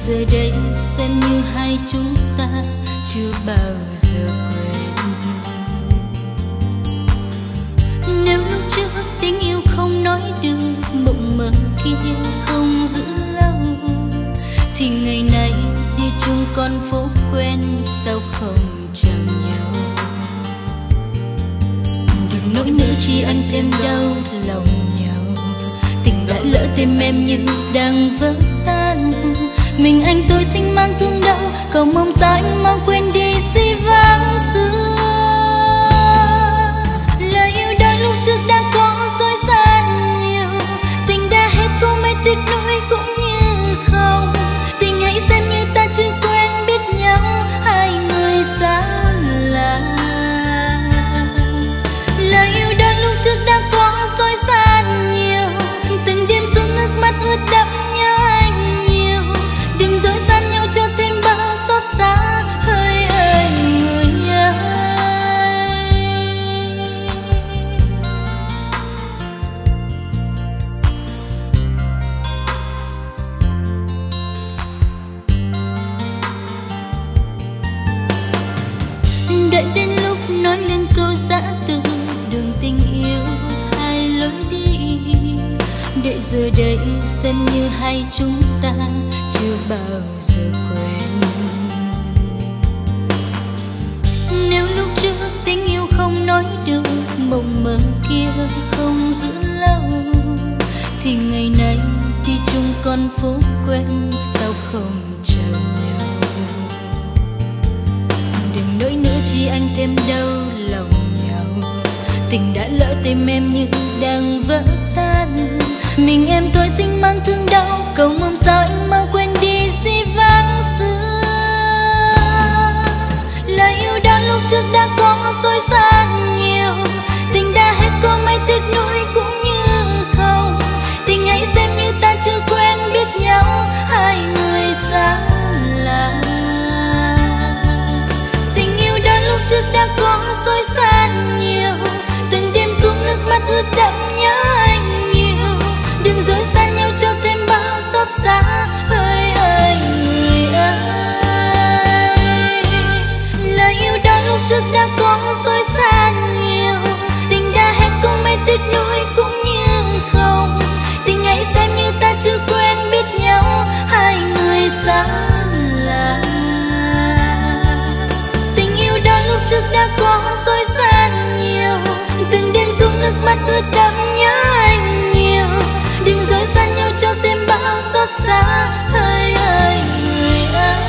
giờ đây xem như hai chúng ta chưa bao giờ quên. Nếu lúc trước tình yêu không nói được, mộng mơ kia không giữ lâu, thì ngày nay đi chung con phố quen sao không chào nhau. Đừng nỗi nữa chi anh thêm đau lòng nhau, tình đã lỡ tim em như đang vỡ tan. Mình anh tôi sinh mang thương đau, cầu mong sao anh mau quên đi si vãng xưa. Lời yêu đôi lúc trước đã có dối gian nhiều, tình đã hết cô mấy tiếc nuối cũng như không. Tình hãy xem như ta chưa quen biết nhau, hai người xa lạ. Lời yêu đôi lúc trước đã có dối gian nhiều, từng đêm xuống nước mắt ướt đẫm nhớ anh nhiều. Đừng dối gian nhau cho thêm bao xót xa, hỡi anh người ơi. Đợi đến lúc nói lên câu giã từ, đường tình yêu hai lối đi, để giờ đây xem như hai chúng ta chưa bao giờ quen. Nếu lúc trước tình yêu không nói được, mộng mơ kia không giữ lâu, thì ngày nay đi chung con phố quen sao không chào nhau. Đừng nỗi nữa chi anh thêm đau lòng nhau, tình đã lỡ tim em như đang vỡ tan. Mình em tôi sinh mang thương đau, cầu mong sao anh mau quên đi si vãng xưa. Lời yêu đã lúc trước đã có dối gian nhiều, tình đã hết có mấy tiếc nuối cũng như không. Tình hãy xem như ta chưa quen biết nhau, hai người xa lạ. Tình yêu đã lúc trước đã có dối gian nhiều, từng đêm xuống nước mắt ướt đẫm nhớ anh nhiều. Đừng dối gian nhau cho thêm bao xót xa, hỡi anh người ơi. Lời yêu đó lúc trước đã có dối gian nhiều, tình đã hết có mấy tiếc nuối cũng như không. Tình hãy xem như ta chưa quen biết nhau, hai người xa lạ. Tình yêu đó lúc trước đã có dối gian nhiều, từng đêm xuống nước mắt ướt đẫm nhớ anh nhiều. Đừng dối gian nhau cho thêm bao xót xa, hỡi ơi người ơi.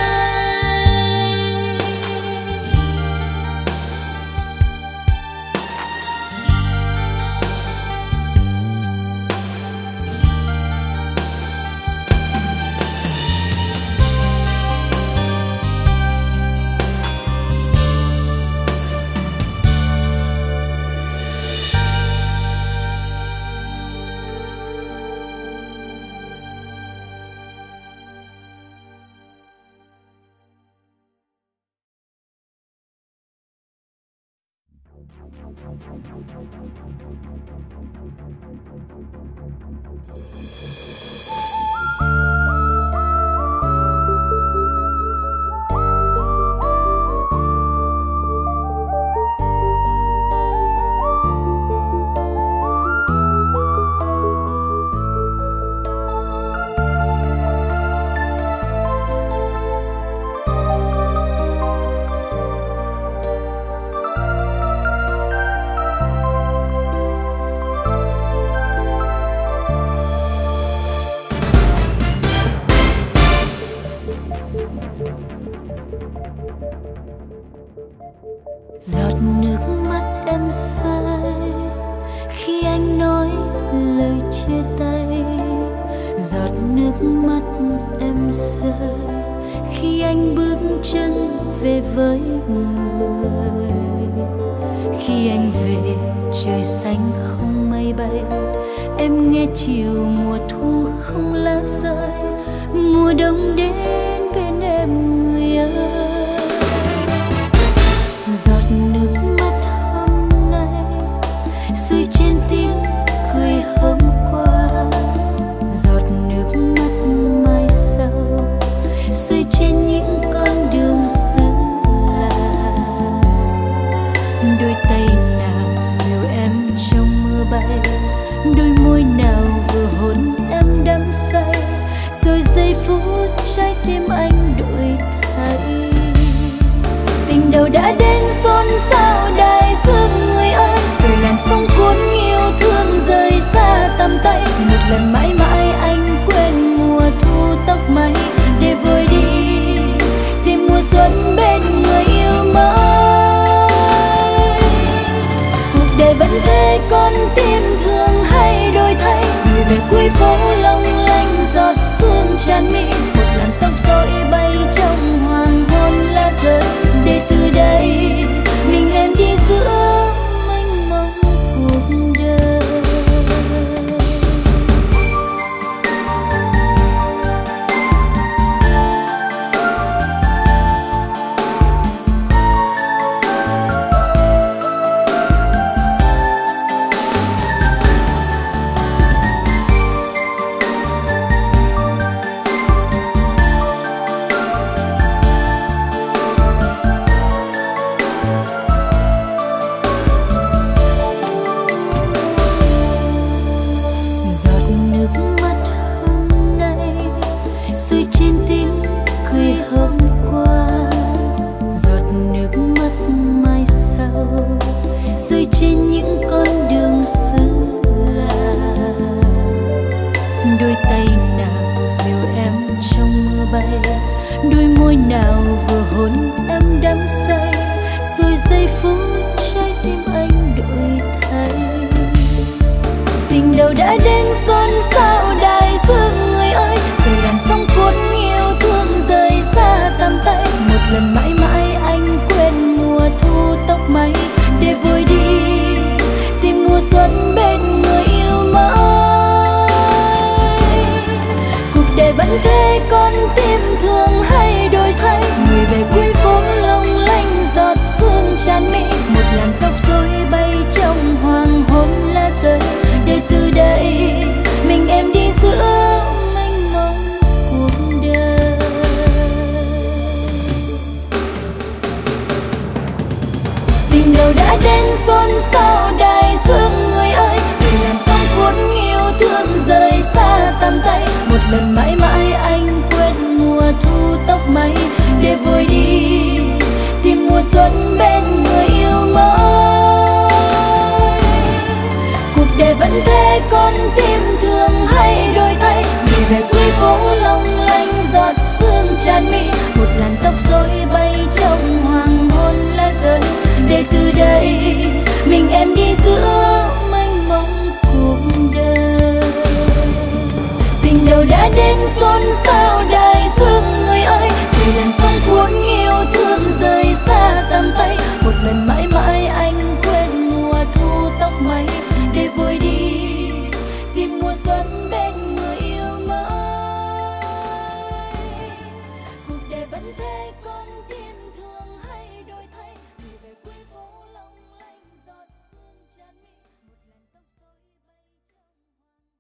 Giọt nước mắt em rơi khi anh nói lời chia tay. Giọt nước mắt em rơi khi anh bước chân về với người. Khi anh về trời xanh không mây bay, em nghe chiều mùa thu không lá rơi. Mùa đông đến bên em người ơi. Giọt nước mắt hôm nay rơi trên tiếng cười hôm qua. Giọt nước mắt mai sau tim thương hay đổi thay, người về cuối phố long lanh giọt sương tràn mi, một làn tóc rối bay trong hoàng hôn lá rơi, để từ đây mình em đi giữa mênh mông cuộc đời. Đôi môi nào vừa hôn em đắm say, rồi giây phút trái tim anh đổi thay. Tình đầu đã đến xôn xao đại dương người ơi, rồi làn sóng cuốn yêu thương rời xa tầm tay. Một lần mãi mãi anh quên mùa thu tóc mây, để vội đi tìm mùa xuân bên người yêu mãi. Cuộc đời vẫn thế, con tim thương hay đổi thay, người về cuối phố long lanh giọt sương tràn mi, một làn tóc rối bay trong hoàng hôn lá rơi, để từ đây mình em đi giữa mênh mông cuộc đời. Tình đầu đã đến xôn xao đại dương người ơi, rồi làn sóng cuốn yêu thương rời xa tầm tay. Một lần mãi mãi anh quên mùa thu tóc mây, để vội đi tìm mùa xuân bên người yêu mới. Cuộc đời vẫn thế, con tim thương hay đổi thay, người về cuối phố long lanh giọt sương tràn mi, một làn tóc rối bay trong hoàng hôn lá rơi, để từ đây mình em đi giữa mênh mông cuộc đời. Tình đầu đã đến xôn xao đại dương người ơi, rồi làn sóng cuốn yêu thương rời xa tầm tay. Một lần mãi mãi anh quên mùa thu tóc mây, để vội đi tìm mùa xuân bên người yêu mới. Cuộc đời vẫn thế, con tim thương hay đổi thay, người về cuối phố long lanh giọt sương tràn mi, một làn tóc rối bay trong hoàng hôn.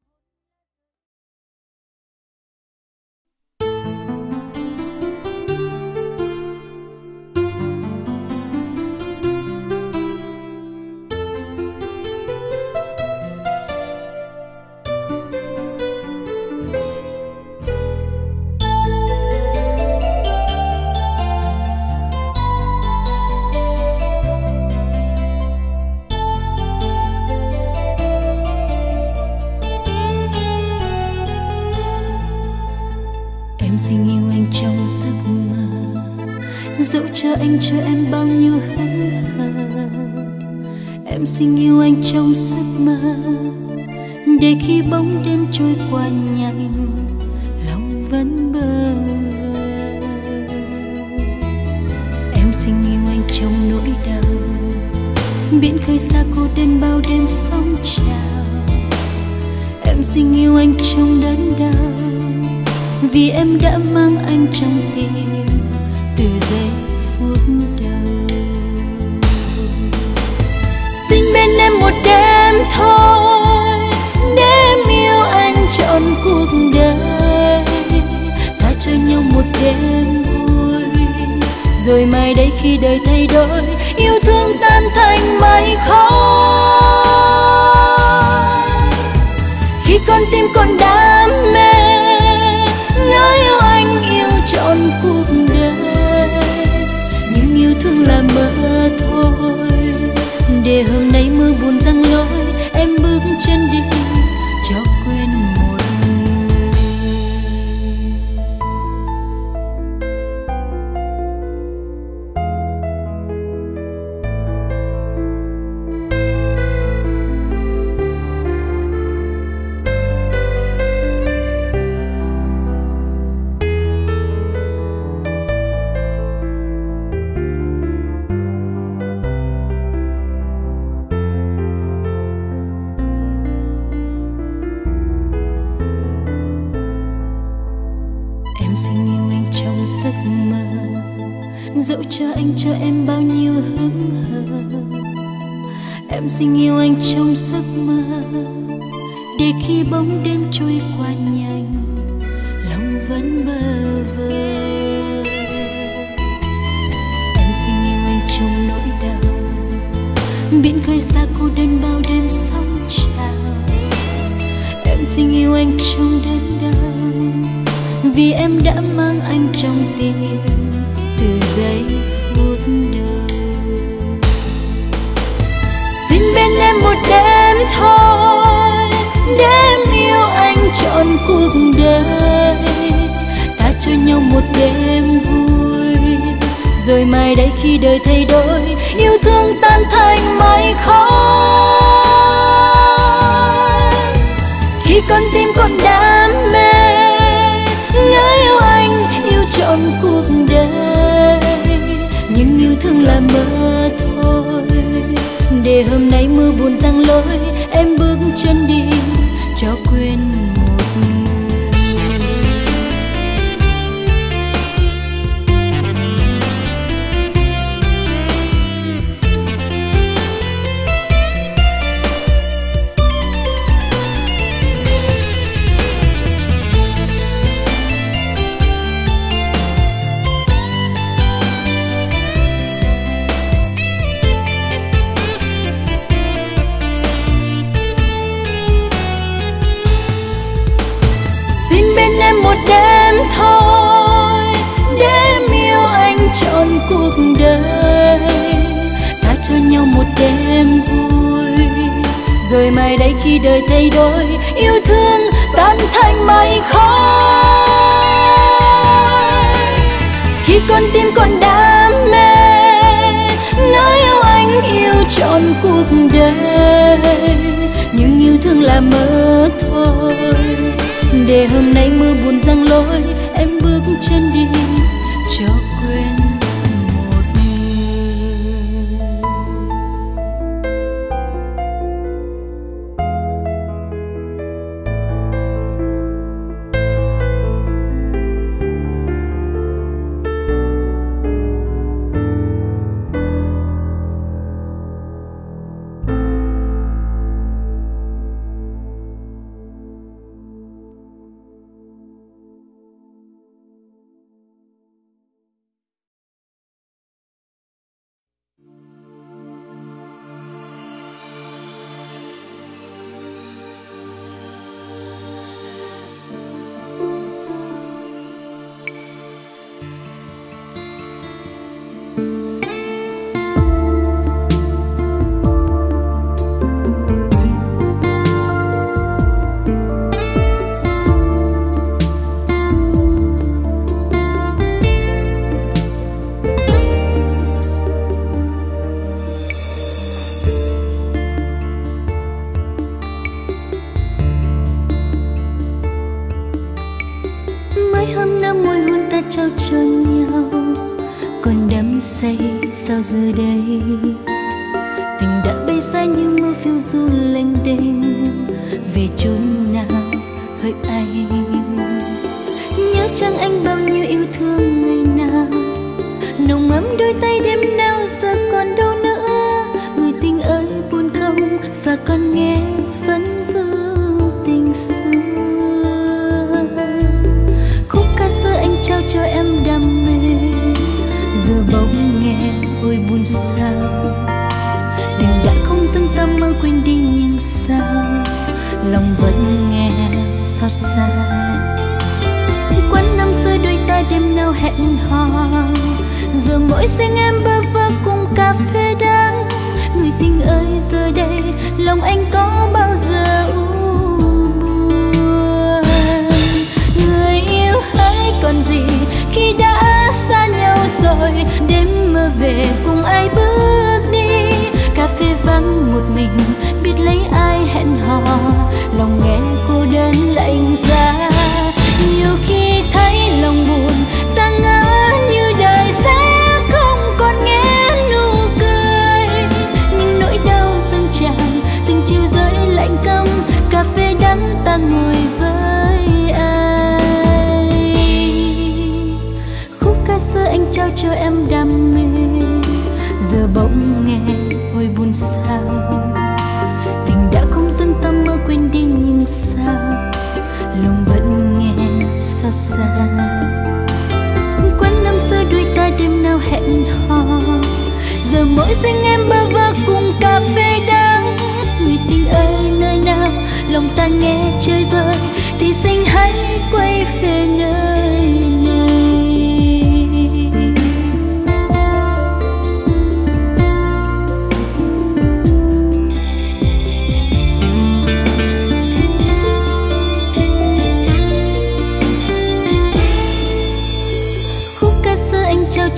Em xin yêu anh trong giấc mơ, dẫu cho anh cho em bao nhiêu hân hờ. Em xin yêu anh trong giấc mơ, để khi bóng đêm trôi qua nhanh, lòng vẫn bơ vơ. Em xin yêu anh trong nỗi đau, biển khơi xa cô đơn bao đêm sóng trào. Em xin yêu anh trong đớn đau, vì em đã mang anh trong tim từ giây phút đầu. Xin bên em một đêm thôi, để em yêu anh trọn cuộc đời. Ta cho nhau một đêm vui, rồi mai đây khi đời thay đổi, yêu thương tan thành mây khói. Khi con tim còn đam mê, ngỡ yêu anh yêu trọn cuộc đời, nhưng yêu thương là mơ thôi. Để hôm nay mưa buồn giăng lối, em bước chân đi cho quên một người. xin yêu anh trong giấc mơ, dẫu cho anh cho em bao nhiêu hững hờ. Em xin yêu anh trong giấc mơ, để khi bóng đêm trôi qua nhanh, lòng vẫn bơ vơ. Em xin yêu anh trong nỗi đau, biển khơi xa cô đơn bao đêm sóng trào. Em xin yêu anh trong đớn đau, vì em đã mang anh trong tim từ giây phút đầu. Xin bên em một đêm thôi, để em yêu anh trọn cuộc đời. Ta cho nhau một đêm vui, rồi mai đây khi đời thay đổi, yêu thương tan thành mây khói. Khi con tim còn đam mê, ngỡ yêu anh yêu trọn cuộc đời, nhưng yêu thương là mơ thôi. Để hôm nay mưa buồn giăng lối, em bước chân đi cho quên một người. Một đêm thôi, để em yêu anh trọn cuộc đời. Ta cho nhau một đêm vui, rồi mai đây khi đời thay đổi, yêu thương tan thành mây khói. Khi con tim còn đam mê, ngỡ yêu anh yêu trọn cuộc đời, nhưng yêu thương là mơ thôi. Để hôm nay mưa buồn giăng lối, em bước chân đi cho quên một trao cho nhau, còn đắm say sao giờ đây. Tình đã bay xa như mưa phiêu du lênh đênh, về chốn nào hỡi anh. Nhớ chăng anh bao nhiêu yêu thương ngày nào, nồng ấm đôi tay đêm nào giờ còn đâu nữa. Người tình ơi buồn không, và con nghe vẫn vương tình xưa. Trao cho em đam mê, giờ bỗng nghe ôi buồn sao. Tình đã không dâng ta mơ quên đi, nhưng sao lòng vẫn nghe xót xa. Quán năm xưa đôi ta đêm nào hẹn hò, giờ mỗi sinh em bơ vơ cùng cà phê đắng. Người tình ơi giờ đây lòng anh có bao giờ còn gì khi đã xa nhau rồi. Đêm mơ về cùng ai bước đi, cà phê vắng một mình biết lấy ai hẹn hò. Lòng nghe cô đơn lạnh giá, nhiều khi thấy lòng buồn ta ngỡ như đời sẽ không còn nghe nụ cười. Nhưng nỗi đau dâng tràn từng chiều rơi lạnh căm, cà phê đắng ta ngồi với ai.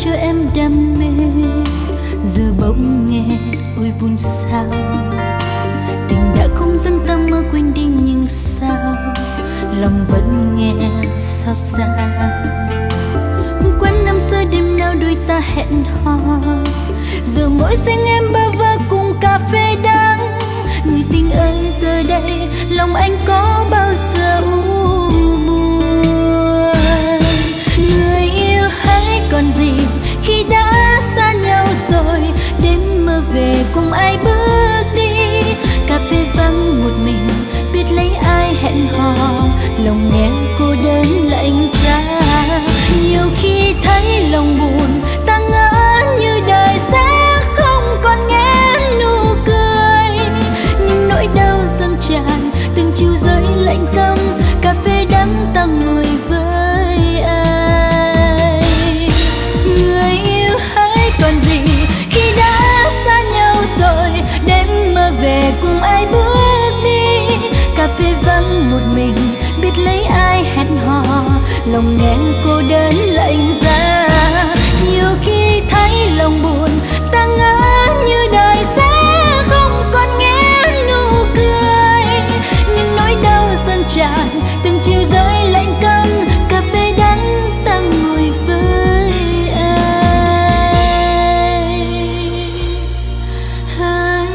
cho em đam mê, giờ bỗng nghe ôi buồn sao. Tình đã không dâng ta mơ quên đi nhưng sao lòng vẫn nghe xót xa. Quên năm xưa đêm nào đôi ta hẹn hò, giờ mỗi sáng em bơ vơ cùng cà phê đắng. Người tình ơi giờ đây lòng anh có bao giờ u buồn? Người yêu hãy còn gì khi đã xa nhau rồi, đêm mơ về cùng ai bước đi. Cà phê vắng một mình biết lấy ai hẹn hò, lòng nghe cô đơn lạnh giá. Nhiều khi thấy lòng buồn ta ngỡ như đời sẽ không còn nghe nụ cười, nhưng nỗi đau dâng tràn từng chiều rơi lạnh câm. Cà phê đắng ta ngồi với ai? Người yêu hãy còn gì khi đã xa nhau rồi, đêm mơ về cùng ai bước đi. Cà phê vắng một mình biết lấy ai hẹn hò, lòng nghe cô đơn lạnh giá. Nhiều khi thấy lòng buồn ta ngỡ như đời sẽ không còn nghe nụ cười, nhưng nỗi đau dâng tràn từng chiều rơi lạnh câm. Cà phê đắng ta ngồi với ai? Hai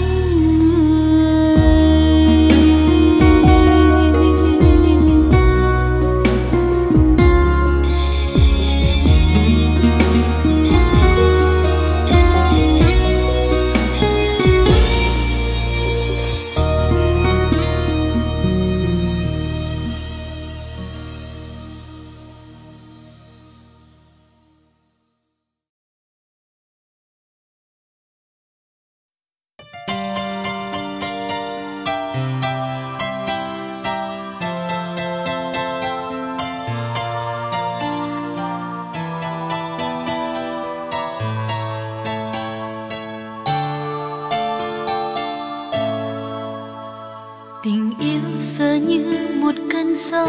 tình yêu giờ như một cơn gió,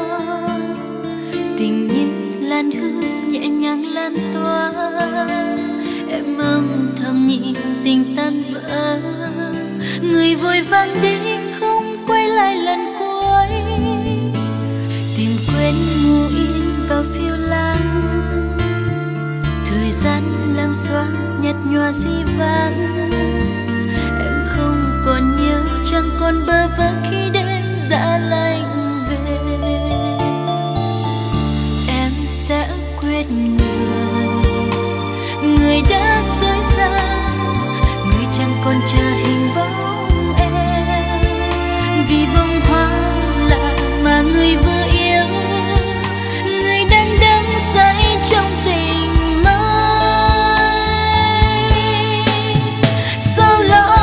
tình như làn hương nhẹ nhàng lan tỏa. Em âm thầm nhìn tình tan vỡ, người vội vàng đi không quay lại lần cuối. Tìm quên ngủ yên vào phiêu lãng, thời gian làm xóa nhạt nhòa di vãng. Em không còn nhớ chẳng còn bơ vơ khi đêm dạ lạnh về. Em sẽ quyết người đã rời xa, người chẳng còn chờ hình bóng em. Vì bông hoa lạ mà người vừa yêu, người đang đắm say trong tình mới. Sao lo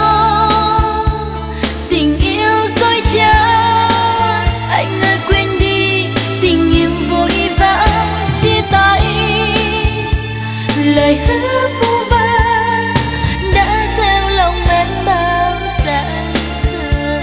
tình yêu dối trá, anh ơi quên đi tình yêu vội vã chia tay. Lời hứa vu vơ đã gieo lòng em bao dạ khờ.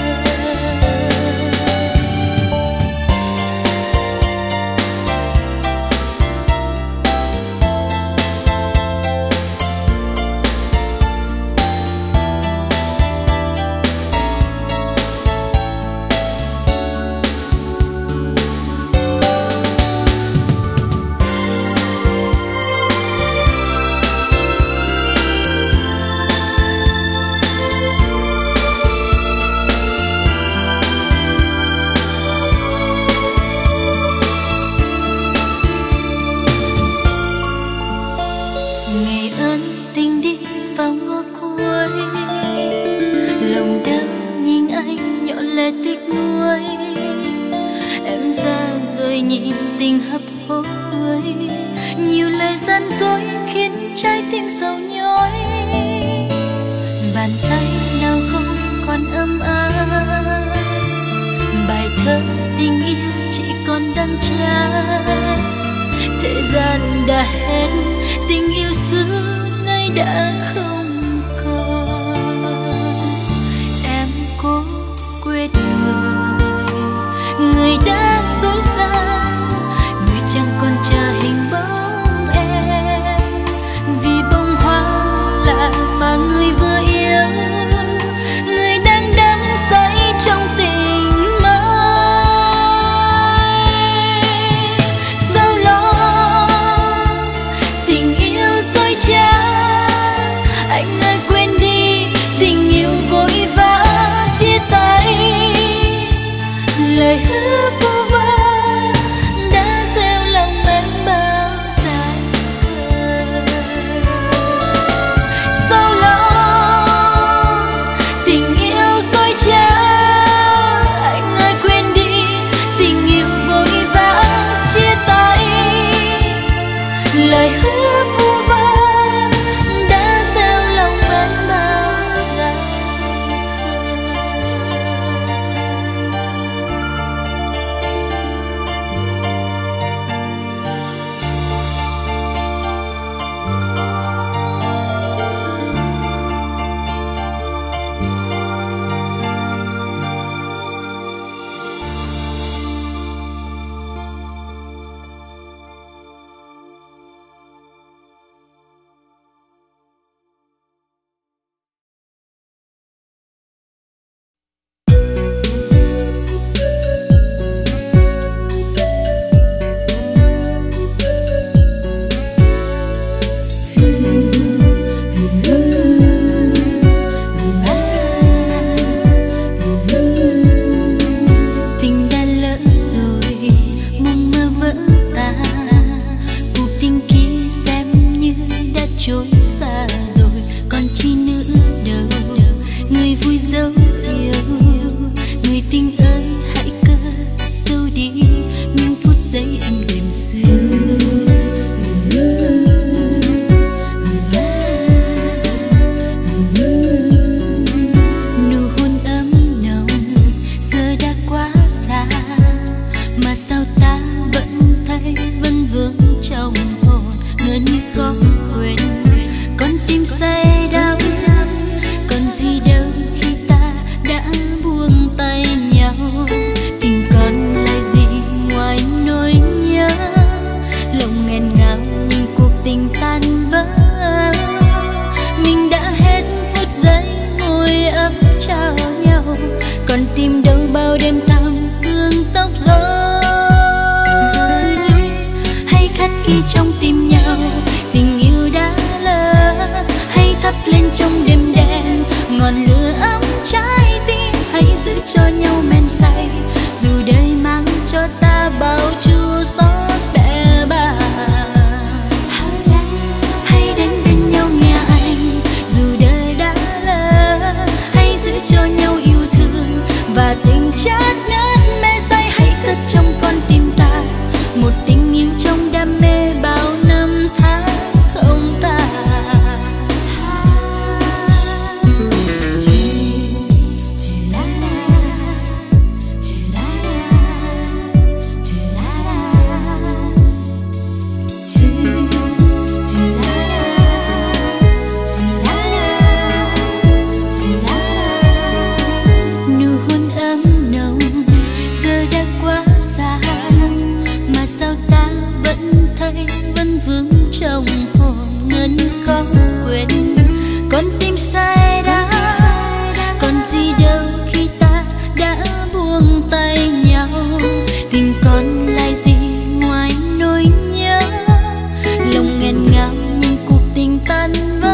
Ngày ân tình đi vào ngõ cuối, lòng đau nhìn anh nhọn lệ tiếc nuối. Em ra rồi nhìn tình hấp hối, nhiều lời gian dối khiến trái tim sầu nhói. Bàn tay nào không còn ấm áp, bài thơ tình yêu chỉ còn đắng chát. Thế gian đã hết, tình yêu xưa nay đã không còn. Em cố quên người đã dối xa, người chẳng còn chờ hình bóng em. say vẫn vướng trong hồn ngân khó quên. Con tim say đã còn gì đâu khi ta đã buông tay nhau. Tình còn lại gì ngoài nỗi nhớ, lòng nghẹn ngào nhưng cuộc tình tan vỡ.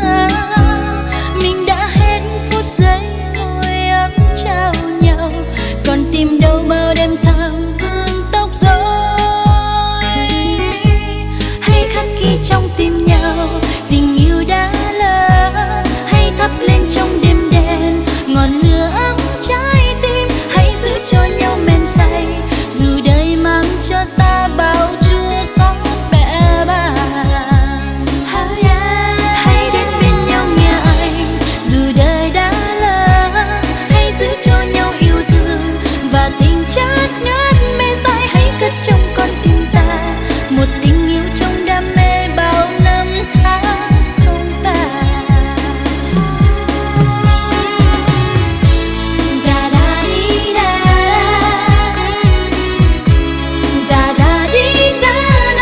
Mình đã hết phút giây môi ấm trao nhau, còn tìm đâu bao đêm thơm hương tóc rối. Hay khắc ghi trong tim nhau tình yêu đã lỡ, hay thắp lên trong đêm đen ngọn lửa ấm trái tim. Hãy giữ cho nhau men say dù đời mang cho ta bao chưa sóng bẽ bàng. Hãy đến bên nhau nghe anh dù đời đã lỡ, hãy giữ cho nhau yêu thương và tình chát ngát mê say. Hãy cất trong con tim ta một tình yêu trong đam mê bao năm tháng không tàn. Da da đi da da da đi da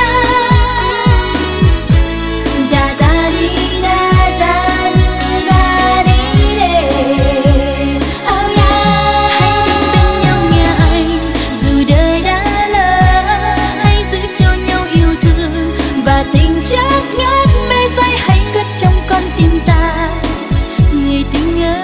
da da đi da da da đi để. Oh yeah. Hãy đến bên nhau nghe anh dù đời đã lỡ, hãy giữ cho nhau yêu thương và tình chát ngát mê say. Hãy cất trong con tim ta người tình ơi.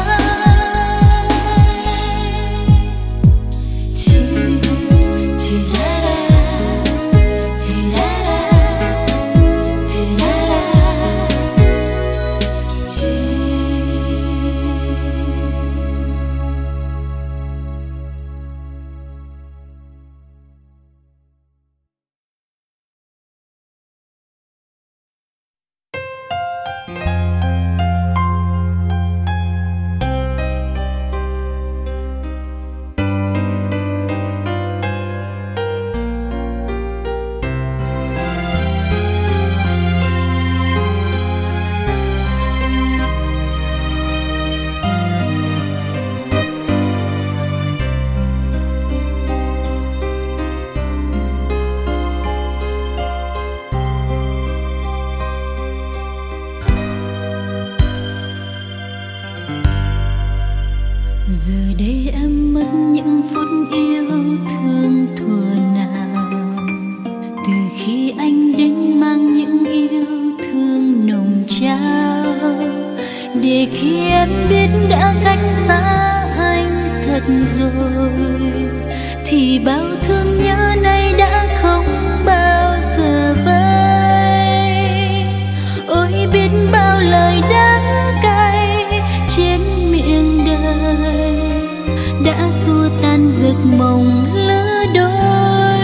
Giờ đây em mất những phút yêu thương thuở nào, từ khi anh đến mang những yêu thương nồng trao. Để khi em biết đã cách xa anh thật rồi, thì bao thương nhớ này đã không bao giờ vơi. Ôi biết bao lời đắng cay trên miệng đời đã xua tan giấc mộng lứa đôi.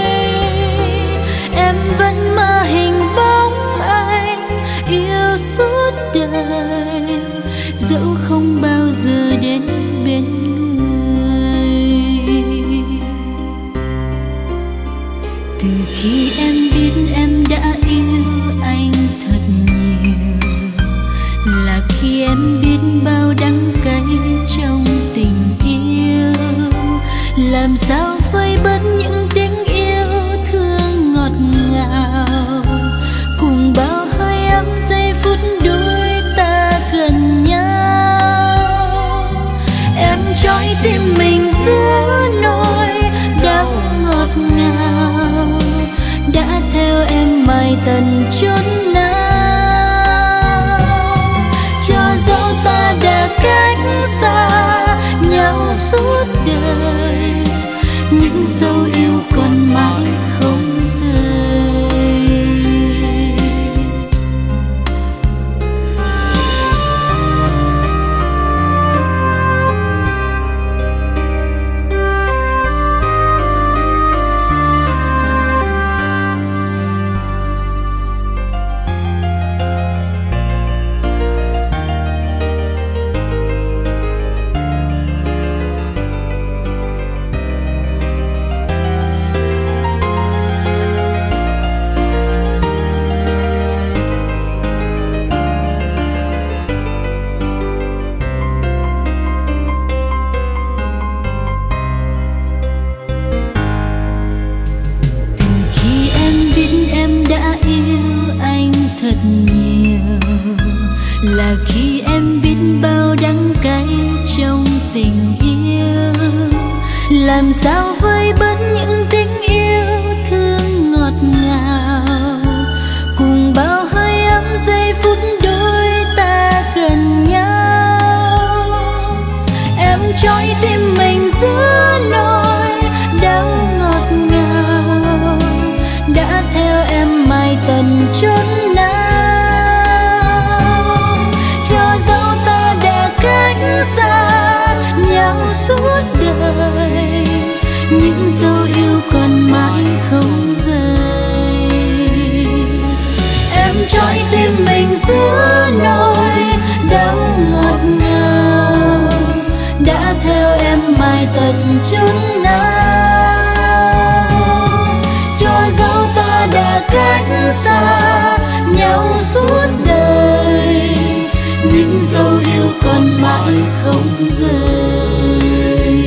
Em vẫn mơ hình bóng anh yêu suốt đời, dẫu không bao giờ đến bên người. Từ khi em biết em đã yêu anh thật nhiều, là khi em biết bao đắng cay trong tình yêu. Làm sao vơi bớt những tiếng yêu thương ngọt ngào, cùng bao hơi ấm giây phút đôi ta gần nhau. Em trói tim mình giữa nỗi đau ngọt ngào, đã theo em mãi tận chốn nào. Cho dẫu ta đã cách xa nhau suốt đời, những dấu yêu còn mãi không rơi. là khi em biết bao đắng cay trong tình yêu. Làm sao vơi bớt những tình yêu thương ngọt ngào, cùng bao hơi ấm giây phút đôi ta gần nhau. Em trói tim mình giữa nỗi đau ngọt ngào, đã theo em mãi tận chốn nào. Cho dẫu ta đã cách xa nhau suốt đời, những dấu yêu còn mãi không rời. Em trói tim mình giữa nỗi đau ngọt ngào, đã theo em mãi tận chốn nào. Cho dẫu ta đã cách xa nhau suốt đời, những dấu yêu còn mãi không rời.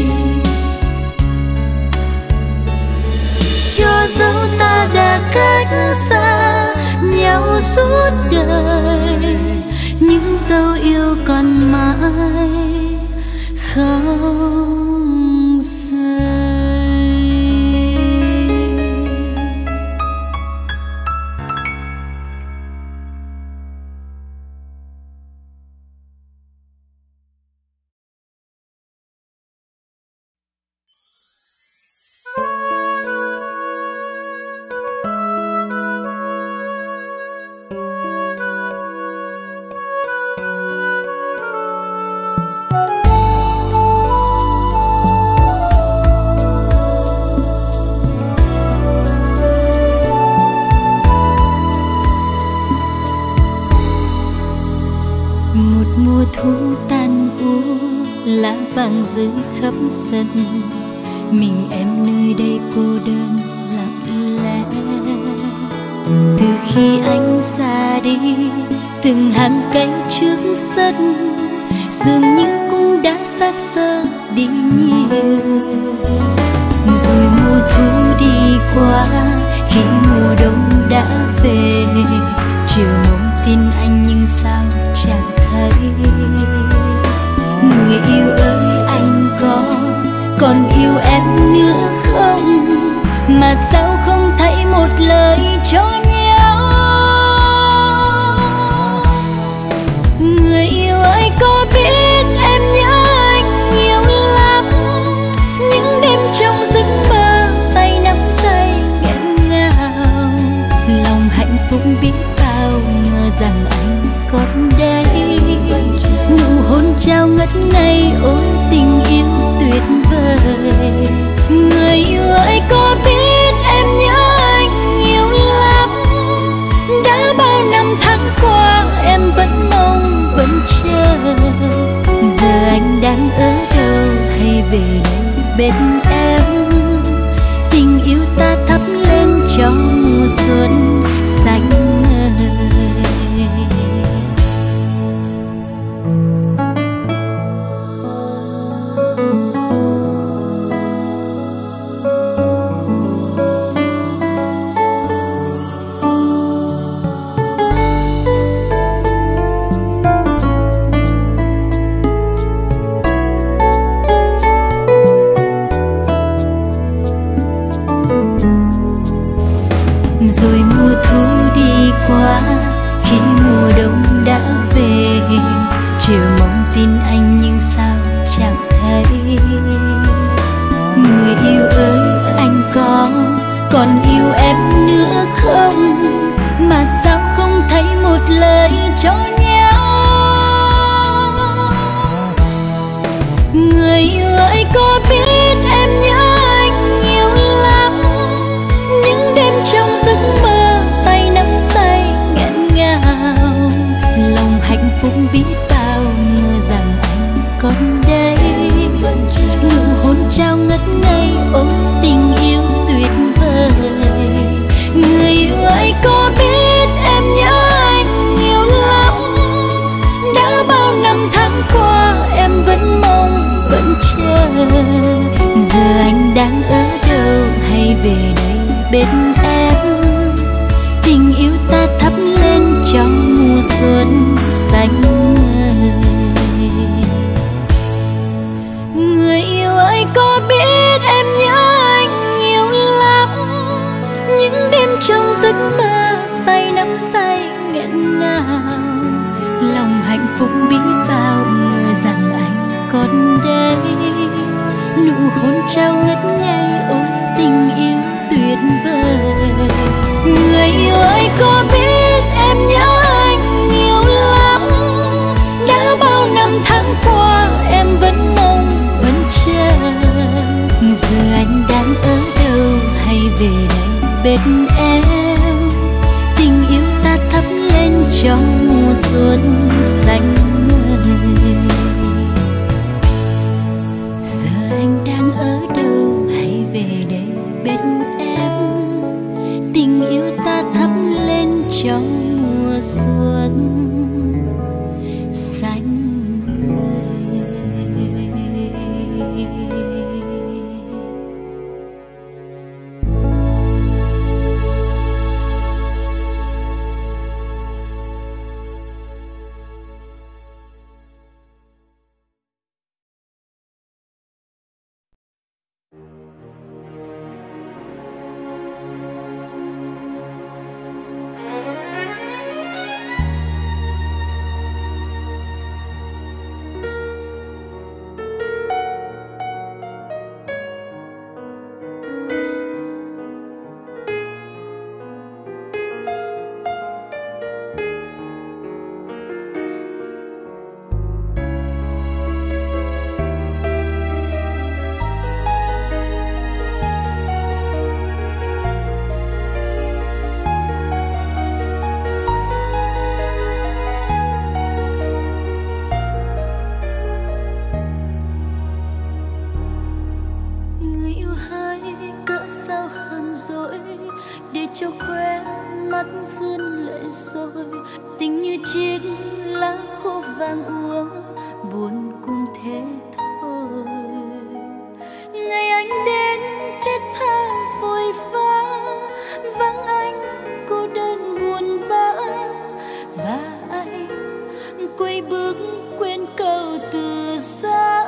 Cho dẫu ta đã cách xa nhau suốt đời, những dấu yêu còn mãi không rời. Mùa thu tan úa, lá vàng rơi khắp sân, mình em nơi đây cô đơn lặng lẽ. Từ khi anh ra đi, từng hàng cây trước sân dường như cũng đã xác xơ đi nhiều. Rồi mùa thu đi qua, khi mùa đông đã về, chiều mong tin anh nhưng sao chẳng thấy. Người yêu ơi, anh còn yêu em nữa không? Mà sao không thấy một lời cho nhau? Người yêu ơi, có biết em nhớ anh nhiều lắm? Những đêm trong giấc mơ, tay nắm tay nghẹn ngào, lòng hạnh phúc biết bao, ngờ rằng anh còn đây. Nụ hôn trao ngất ngây, ôi tình yêu tuyệt vời. Người yêu ơi, có biết em nhớ anh nhiều lắm? Đã bao năm tháng qua, em vẫn mong vẫn chờ. Giờ anh đang ở đâu, hay về đây bên em? Tình yêu ta thắp lên cho mùa xuân xanh ngời. Rồi mùa thu đi qua, khi mùa đông đã về, chiều mong tin anh nhưng sao chẳng thấy. Người yêu ơi, anh còn yêu em nữa không? Mà sao không thấy một lời cho nhau? Người yêu ơi, có biết em nhớ anh nhiều lắm? Những đêm trong giấc mơ, tay nắm tay nghẹn ngào, lòng hạnh phúc biết bao, ngờ rằng anh còn đây. Nụ hôn trao ngất ngây, ôi tình yêu tuyệt vời. Người yêu ơi, có biết em nhớ anh nhiều lắm? Đã bao năm tháng qua, em vẫn mong vẫn chờ. Giờ anh đang ở đâu, hay về đây bên em? Tình yêu ta thắp lên trong mùa xuân xanh ngời. Người yêu ơi có biết em nhớ anh nhiều lắm, những đêm trong giấc mơ tay nắm tay nghẹn ngào, lòng hạnh phúc biết bao ngờ rằng anh còn đây, nụ hôn trao ngất ngây ôi tình yêu tuyệt vời. Người yêu ơi có biết em nhớ anh nhiều lắm, đã bao năm tháng qua em vẫn mong vẫn chờ, giờ anh đang ở đâu hay về đây bên em, tình yêu ta thắp lên trong mùa xuân xanh ngời. Giờ anh đang ở đâu hay về đây bên em, tình yêu ta thắp lên trong mùa xuân xanh ngời. Để cho khóe mắt vươn lệ rồi, tình như chiếc lá khô vàng úa buồn cùng thế thôi. Ngày anh đến thiết tha vội vã, vắng anh cô đơn buồn bã, và anh quay bước quên câu từ xa.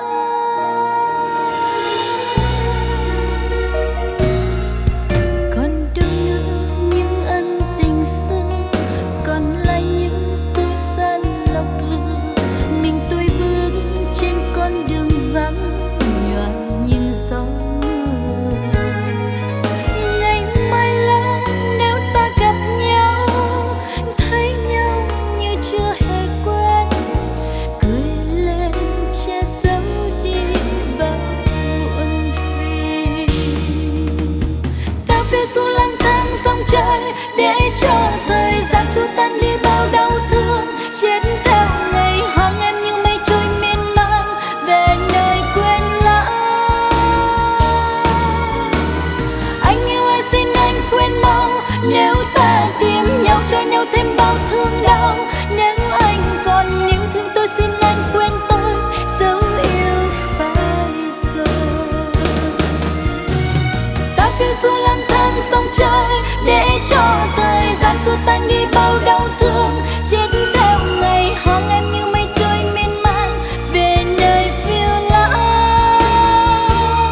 Để cho thời gian xua tan đi bao đau thương, chết theo ngày hoang em như mây trôi miên man về nơi quên lãng. Anh yêu ơi xin anh quên mau, nếu ta tìm nhau cho nhau thêm bao thương đau. Nếu anh còn yêu thương tôi xin anh quên tôi, dấu yêu phai rồi. Ta phiêu du lang thang sông trời để cho thời gian xua tan đi bao đau thương, chết theo ngày hoang em như mây trôi miên man về nơi phiêu lãng.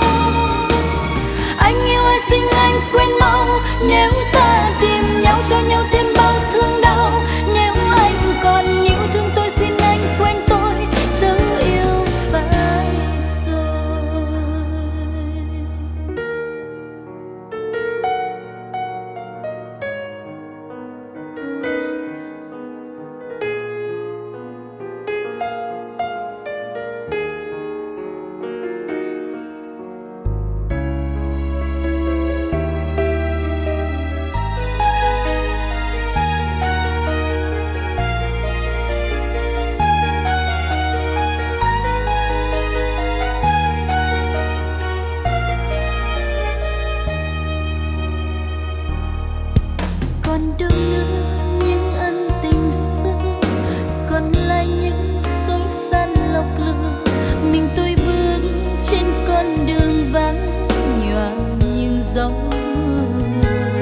Anh yêu ơi xin anh quên mau, nếu ta tìm nhau cho nhau thêm bao thương đau. Nếu anh còn yêu thương tôi xin anh quên tôi, dấu yêu phai rồi.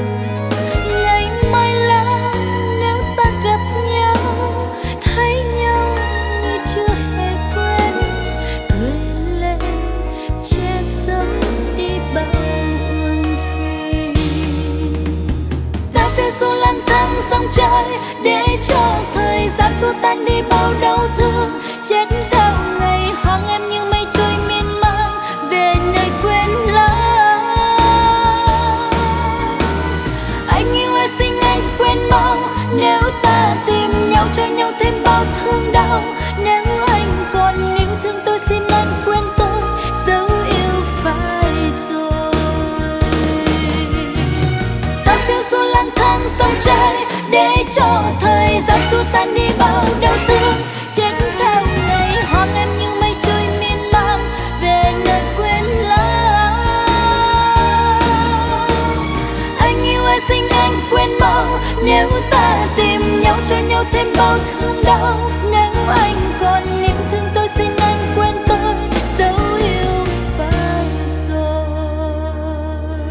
Ngày mai là nếu ta gặp nhau thấy nhau sông trời, để cho thời gian xua tan đi bao đau thương. Chết theo ngày hoang em như mây trôi miên man về nơi quên lãng. Anh yêu em xin anh quên mau, nếu ta tìm nhau cho nhau thêm bao thương đau. Nếu anh còn yêu thương tôi xin anh quên tôi, dấu yêu phai rồi. Ta phiêu du lang thang sông trời, để cho thời gian xua tan đi bao đau thương. Chết theo ngày hoang em như mây trôi miên man về nơi quên lãng. Anh yêu em xin anh quên mau, nếu ta tìm nhau cho nhau thêm bao thương đau. Nếu anh còn yêu thương tôi xin anh quên tôi, dấu yêu phai rồi.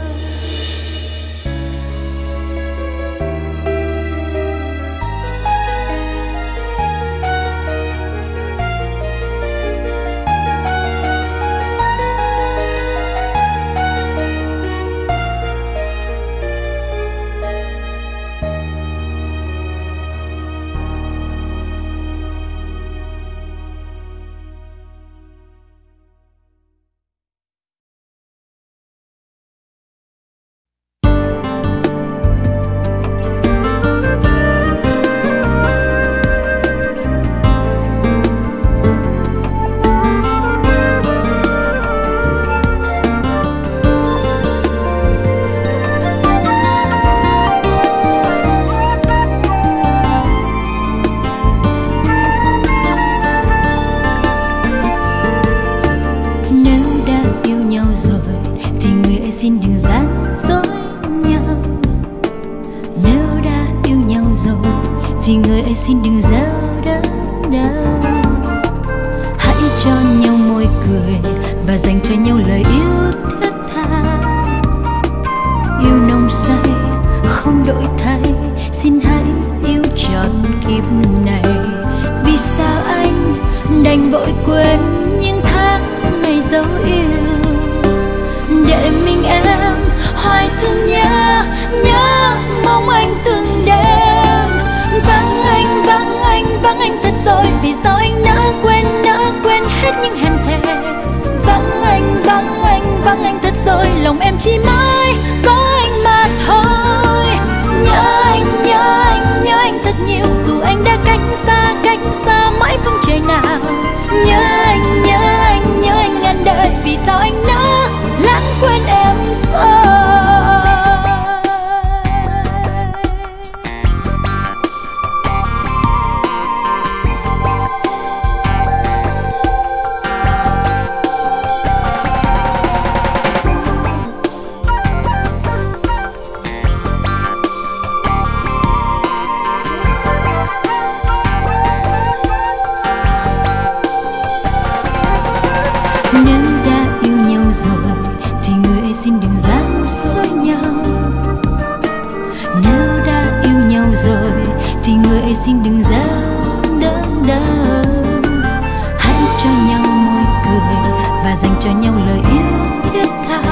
Thì người ấy xin đừng gieo đớn đau. Hãy cho nhau môi cười và dành cho nhau lời yêu thiết tha. Yêu nồng say không đổi thay, xin hãy yêu trọn kiếp này. Vì sao anh đành vội quên những tháng ngày dấu yêu, để mình em hoài thương nhớ, nhớ mong anh từng đêm. Vắng anh, vắng anh, vắng anh thật rồi. Vì sao anh nỡ quên hết những hẹn thề. Vắng anh, vắng anh, vắng anh thật rồi. Lòng em chỉ mãi có anh mà thôi. Nhớ anh, nhớ anh, nhớ anh thật nhiều. Dù anh đã cách xa mãi phương trời nào. Nhớ anh, nhớ anh, nhớ anh ngàn đời. Vì sao anh nỡ lãng quên em rồi. Xin đừng gieo đớn đau. Hãy cho nhau môi cười và dành cho nhau lời yêu thiết tha.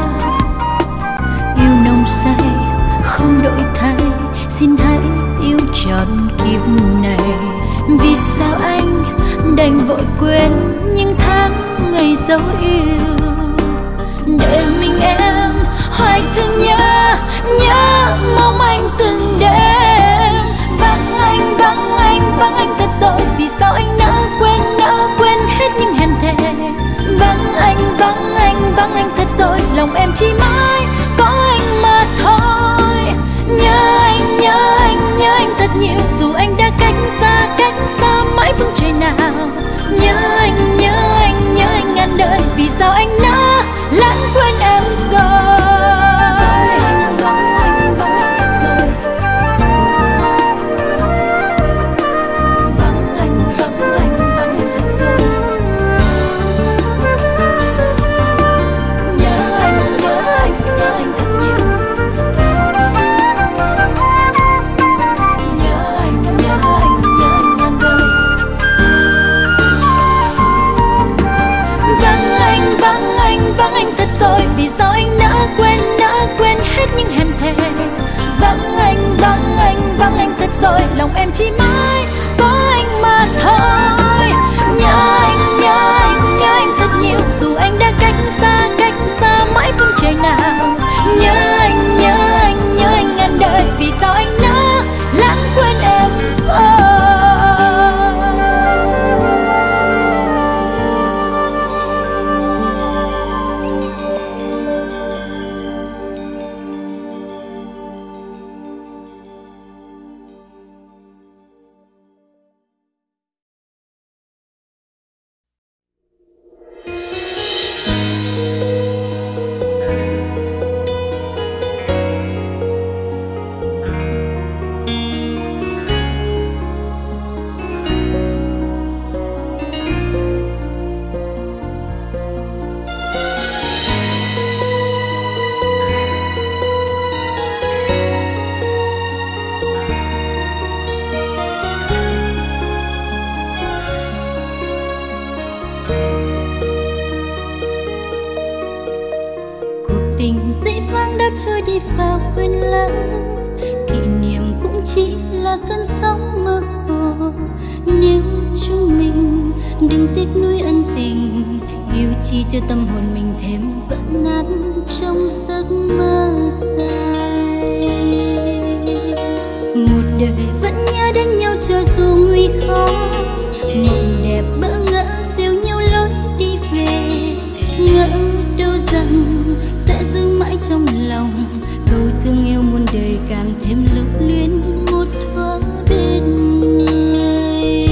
Yêu nồng say không đổi thay, xin hãy yêu trọn kiếp này. Vì sao anh đành vội quên những tháng ngày dấu yêu, để mình em hoài thương nhớ, nhớ mong anh từng đêm. Vắng anh, vắng anh, vắng anh thật rồi. Vì sao anh nỡ quên hết những hẹn thề. Vắng anh, vắng anh, vắng anh thật rồi. Lòng em chỉ mãi có anh mà thôi. Nhớ anh, nhớ anh, nhớ anh thật nhiều. Dù anh đã cách xa mãi phương trời nào. Nhớ anh, nhớ anh, nhớ anh ngàn đời. Vì sao anh nỡ lãng quên em rồi. rồi, lòng em chỉ mãi có anh mà thôi. Nhớ anh thật nhiều, dù anh đã cách xa mãi phương trời nào. Nhớ anh ngàn đời, vì sao anh nỡ lãng quên em rồi. Trôi đi vào quên lãng, kỷ niệm cũng chỉ là cơn sóng mơ hồ. Nếu chúng mình đừng tiếc nuối ân tình, yêu chi cho tâm hồn mình thêm vỡ nát trong giấc mơ dài. Một đời vẫn nhớ đến nhau cho dù nguy khó, mộng đẹp bỡ ngỡ dìu nhau lối đi về. Ngỡ đâu rằng sẽ giữ mãi trong lòng câu thương yêu muôn đời, càng thêm lưu luyến một thuở bên người.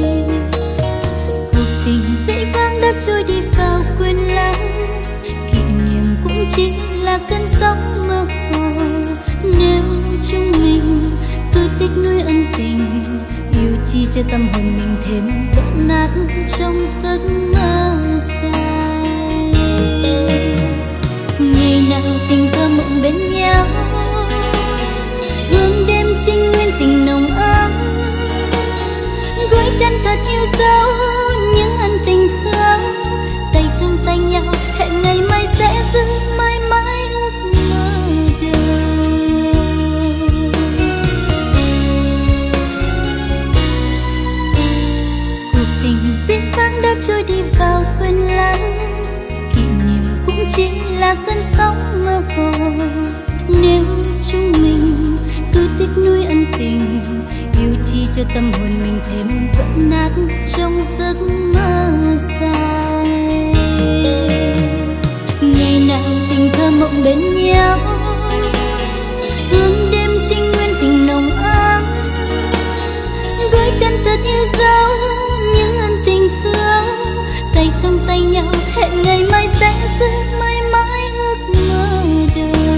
Cuộc tình dễ vang đã trôi đi vào quên lãng, kỷ niệm cũng chỉ là cơn sóng mơ hồ. Nếu chúng mình cứ tiếc nuối ân tình, yêu chi cho tâm hồn mình thêm vỡ nát trong giấc mơ dài. Ngày nào tình thơ mộng bên nhau, hương đêm trinh nguyên tình nồng ấm, gối chân thật yêu dấu những ân tình xưa. Tay trong tay nhau hẹn ngày mai sẽ giữ mãi mãi ước mơ đời. Cuộc tình dĩ vãng đã trôi đi vào quên lãng, kỷ niệm cũng chỉ là cơn sóng mơ hồ. Nếu chúng mình cứ tiếc nuối ân tình, yêu chi cho tâm hồn mình thêm vỡ nát trong giấc mơ dài. Ngày nào tình thơ mộng bên nhau, hương đêm trinh nguyên tình nồng ấm, gối chân thật yêu dấu những ân tình xưa. Tay trong tay nhau hẹn ngày mai sẽ giữ mãi mãi ước mơ đời.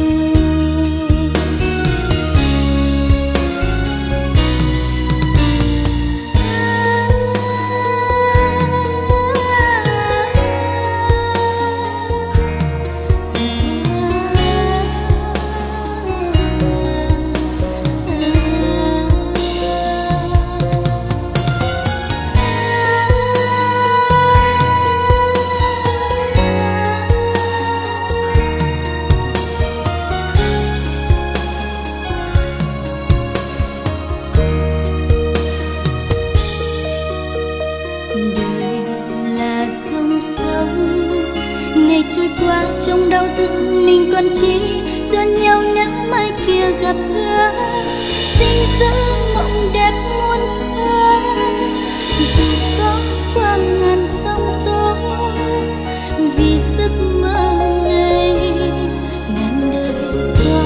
Trong đau thương mình còn chỉ cho nhau nắng mai kia gặp gỡ, xin giữ mộng đẹp muôn thuở. Dù có qua ngàn sóng tố, vì giấc mơ này ngàn đời có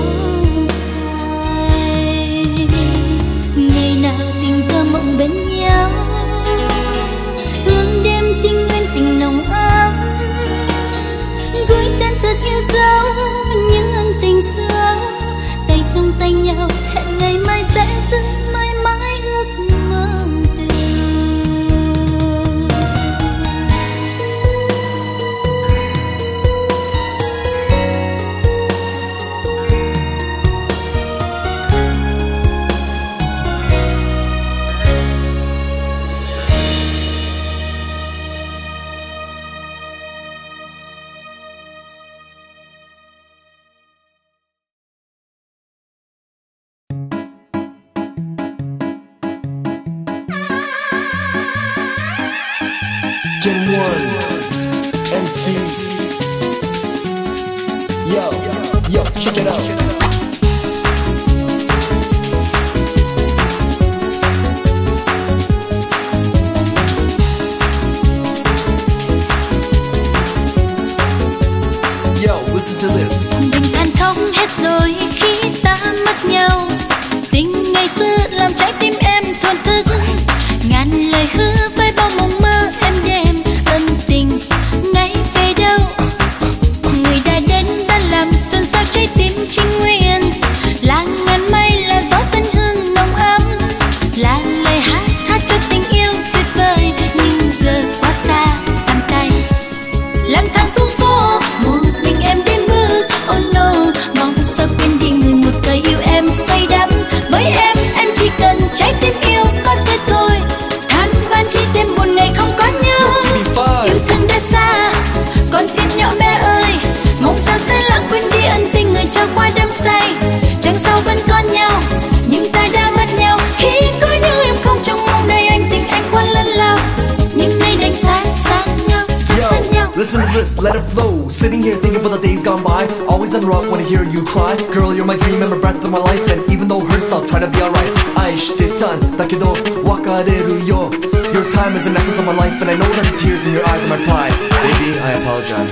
phai. Ngày nào tình thơ mộng bên nhau, hương đêm trinh nguyên tình nồng ấm, gối chân thật yêu dấu những ân tình xưa. Tay trong tay nhau hẹn ngày mai sẽ giữ mãi one, MT. Yo, check it out. Listen to this. Tình tàn khóc hết rồi khi ta mất nhau. Tình ngày xưa làm trái tim em thổn thức. Ngàn lời hứa với bao mộng mơ em đêm. Tâm tình ngày về đâu? Người đã đến đã làm xuân sao trái tim trinh nguyên. Là ngàn mây là gió xuân hương nồng ấm. Là lời hát cho tình yêu tuyệt vời. Nhưng giờ quá xa tầm tay. Lang thang xuống phố một mình em đêm bước. Oh no, mong sao quên đi người một đời yêu em say đắm. Với em chỉ cần trái tim yêu có thế thôi. Than van chỉ thêm buồn ngày không có nhau. Yêu thương đã xa, còn tim nhỏ bé ơi. Mong sao sẽ lãng quên đi ân tình người trao qua đắm say. Chẳng sao vẫn còn nhau, nhưng ta đã mất nhau. Khi có nhau em không trong mong đây anh tình anh quá lớn lao. Nhưng nay đành xa nhau. Listen to this, let it flow. Sitting here thinking for the days gone by. Always on rock when I hear you cry. Girl, you're my dream and my breath of my life. And even though it hurts, I'll try to be alright. 아이시대짠 다케도 와카레루요. Your time is the essence of my life. And I know that the tears in your eyes are my pride. Baby, I apologize.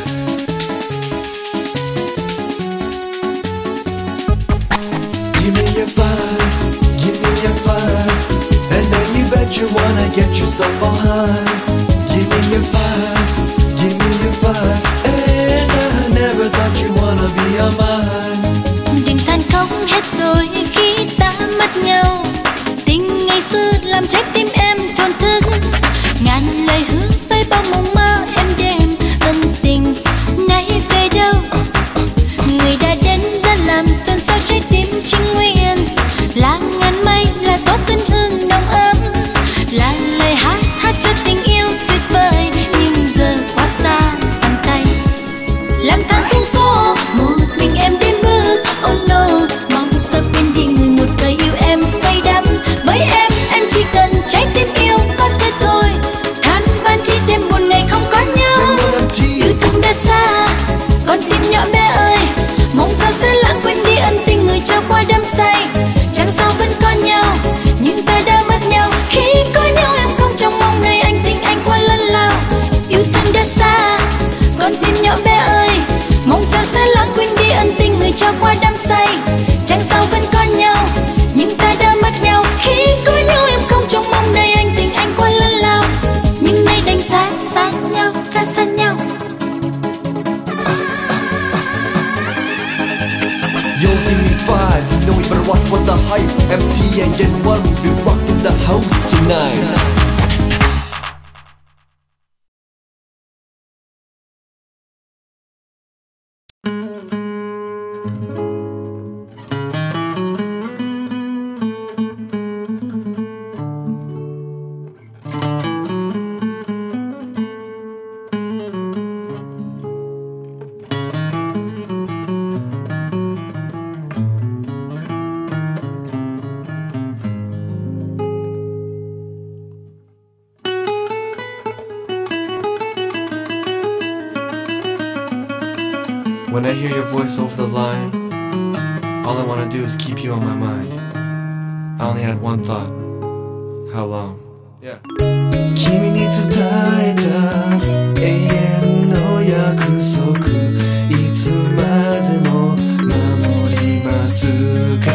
Give me your five, give me your five. And then you bet you wanna get yourself all high. Give me your five, give me your five. And I never thought you wanna be on mine. Đừng than khóc hết rồi khi ta mất nhau. Tình ngày xưa làm trái tim em thổn thức. Ngàn lời hứa với bao mộng mơ em đêm. Tâm tình nay về đâu? Người đã đến đã làm xuân sao trái tim trinh nguyên. Là ngàn mây là gió xuân hương nồng ấm. Là lời hát cho tình yêu tuyệt vời. Nhưng giờ quá xa tầm tay. Lang thang xuống phố một mình em đêm bước. Oh no, mong sao quên đi người một đời yêu em say đắm. Với em chỉ cần trái tim yêu có thế thôi. Than van chỉ thêm buồn ngày không có nhau. Yêu thương đã xa, còn tim nhỏ bé ơi. Mong sao sẽ lãng quên đi ân tình người trao qua đắm say. Chẳng sao vẫn còn nhau, nhưng ta đã mất nhau. Khi có nhau em không trong mong này anh tình anh quá lớn lao. Yêu thương đã xa, còn tim nhỏ bé ơi. Mong sao sẽ lãng quên đi ân tình người trao qua đắm say. Chẳng sao vẫn còn nhau, nhưng ta đã mất nhau. Khi có nhau em không trong mong này anh tình anh quá lớn lao. Nhưng nay đành xa nhau, ta xa nhau. Yo, give me five, you know we better watch for the hype. MT and Gen 1, we be rocking the house tonight. When I hear your voice over the line, all I want to do is keep you on my mind. I only had one thought. How long? Yeah. 君に伝えた永遠の約束、いつまでも守りますから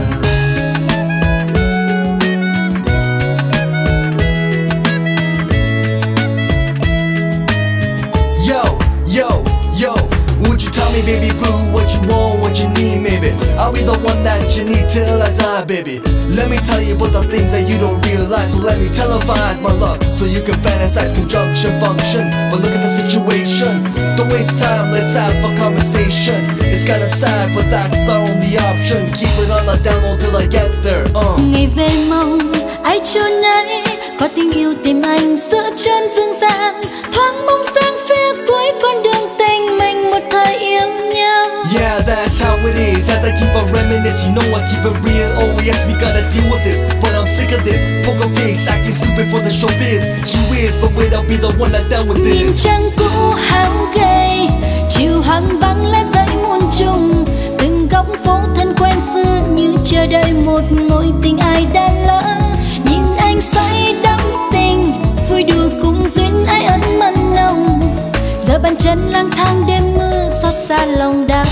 。Me, baby boo, what you want, what you need, maybe I'll be the one that you need till I die, baby. Let me tell you about the things that you don't realize. So let me televise my love, so you can fantasize conjunction function. But look at the situation, don't waste time, let's have a conversation. It's kinda sad, but that's our only option. Keep it on the down low till I get there. Ngày về mong ai chốn ấy, có tình yêu tìm anh giữa chốn dương gian. Thoáng bóng sáng phía cuối con đường tình mình một thời yêu nhau. Yeah, that's how it is. As I keep on reminisce, you know I keep it real. Oh yes, we gotta deal with this, but I'm sick sick of this poker face, acting stupid for the showbiz. She is, but wait, I'll be the one that dealt with Nhìn this. trăng cũ hao gầy, chiều hoang vắng lá rơi muôn trùng. Từng góc phố thân quen xưa như chờ đợi một mối tình ai đã lỡ. Nhìn anh say đắm tình, vui đùa cùng duyên ai ân mặn nồng. Giờ bàn chân lang thang đêm mưa xót xa lòng đau.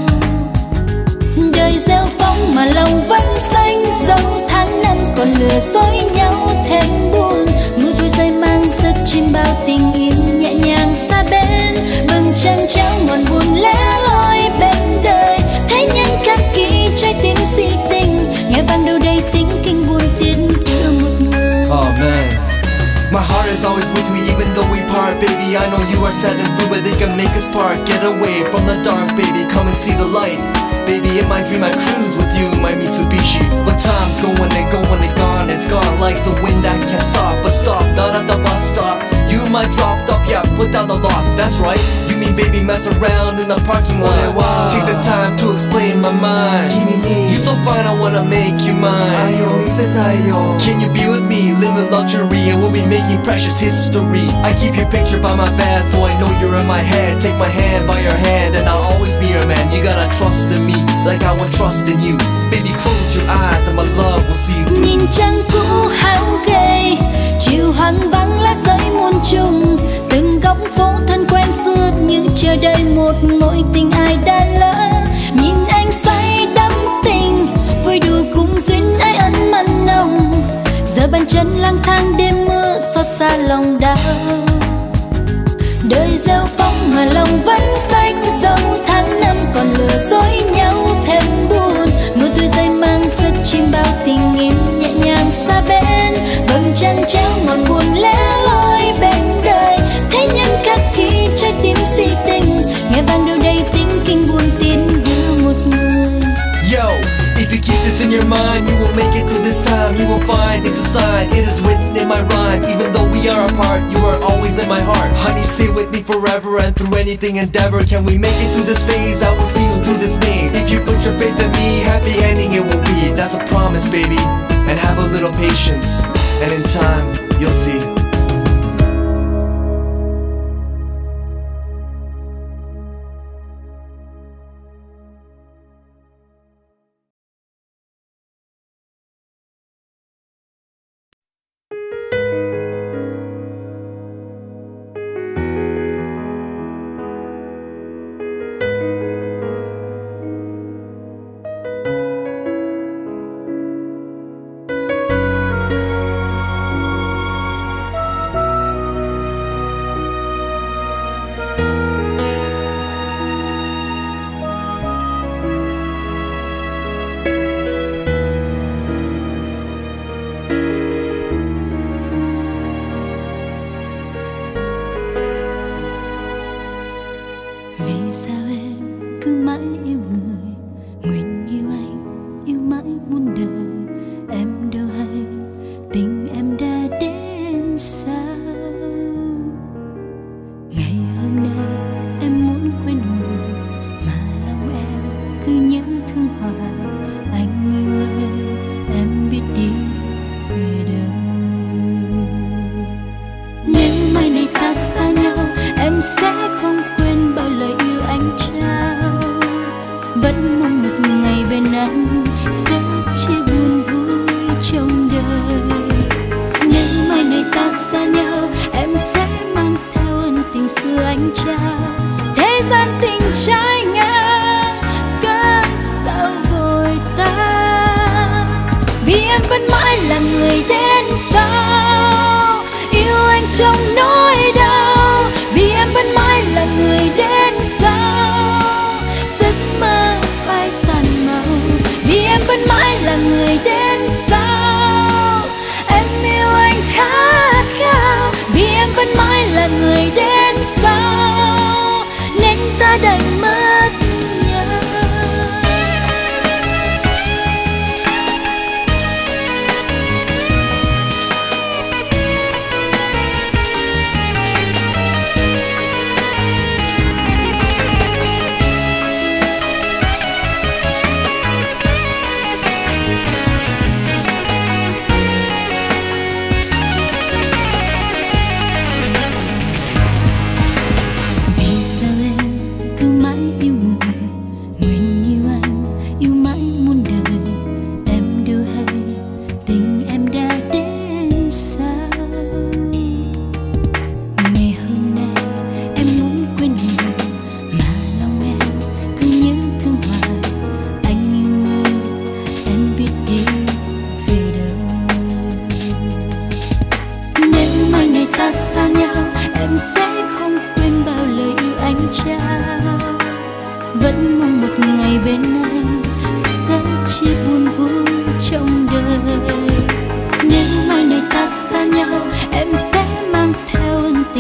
Đời gieo phong mà lòng vẫn xanh dẫu tháng năm còn lừa dối nhau thêm buồn. Mưa thôi rơi mang giấc chim bao tình yêu nhẹ nhàng xa bên. Vầng trăng treo ngọn buồn lẻ loi bên đời. Thế nhân khắc ghi trái tim si tình, nghe vang đâu đây tiếng kinh buồn tiến đưa một người. Oh man, my heart is always with me even though we part. Baby, I know you are sad and blue, but they can make us part. Get away from the dark, baby, come and see the light. Baby, in my dream I cruise with you, my Mitsubishi. But time's going and going and gone. It's gone like the wind that can't stop. But stop, not at the bus stop. You might dropped up, yeah, put down the lock. That's right, you mean baby mess around in the parking lot. Take the time to explain my mind. You so fine, I wanna make you mine. Can you be with me, live in luxury, and we'll be making precious history. I keep your picture by my bed, so I know you're in my head. Take my hand by your hand, and I'll always be your man. You gotta trust in me, like I would trust in you. Baby, close your eyes, and my love will see you through. Nhìn trăng cũ hao gầy, chiều hoang vắng lá rơi muôn trùng. Từng góc phố thân quen xưa như chờ đợi một mối tình ai đã lỡ. Nhìn anh say đắm tình, vui đùa cùng duyên ai ân mặn nồng. Giờ bàn chân lang thang đêm mưa xót xa lòng đau. Đời gieo phong mà lòng vẫn xanh dẫu tháng năm còn lừa dối nhau thêm buồn. Mưa tươi rơi mang giấc chim bao tình yêu nhẹ nhàng xa bên. Vầng trăng treo ngọn buồn lẻ loi bên đời. Thế nhân khắc ghi trái tim si tình, nghe vang đâu đây tiếng kinh buồn tiến đưa một người. Yo, if you keep this in your mind, you will make it through this time. You will find it's a sign, it is written in my rhyme. Even though we are apart, you are always in my heart. Honey, stay with me forever and through anything endeavor. Can we make it through this phase? I will see you through this maze. If you put your faith in me, happy ending it will be. That's a promise, baby. And have a little patience, and in time, you'll see.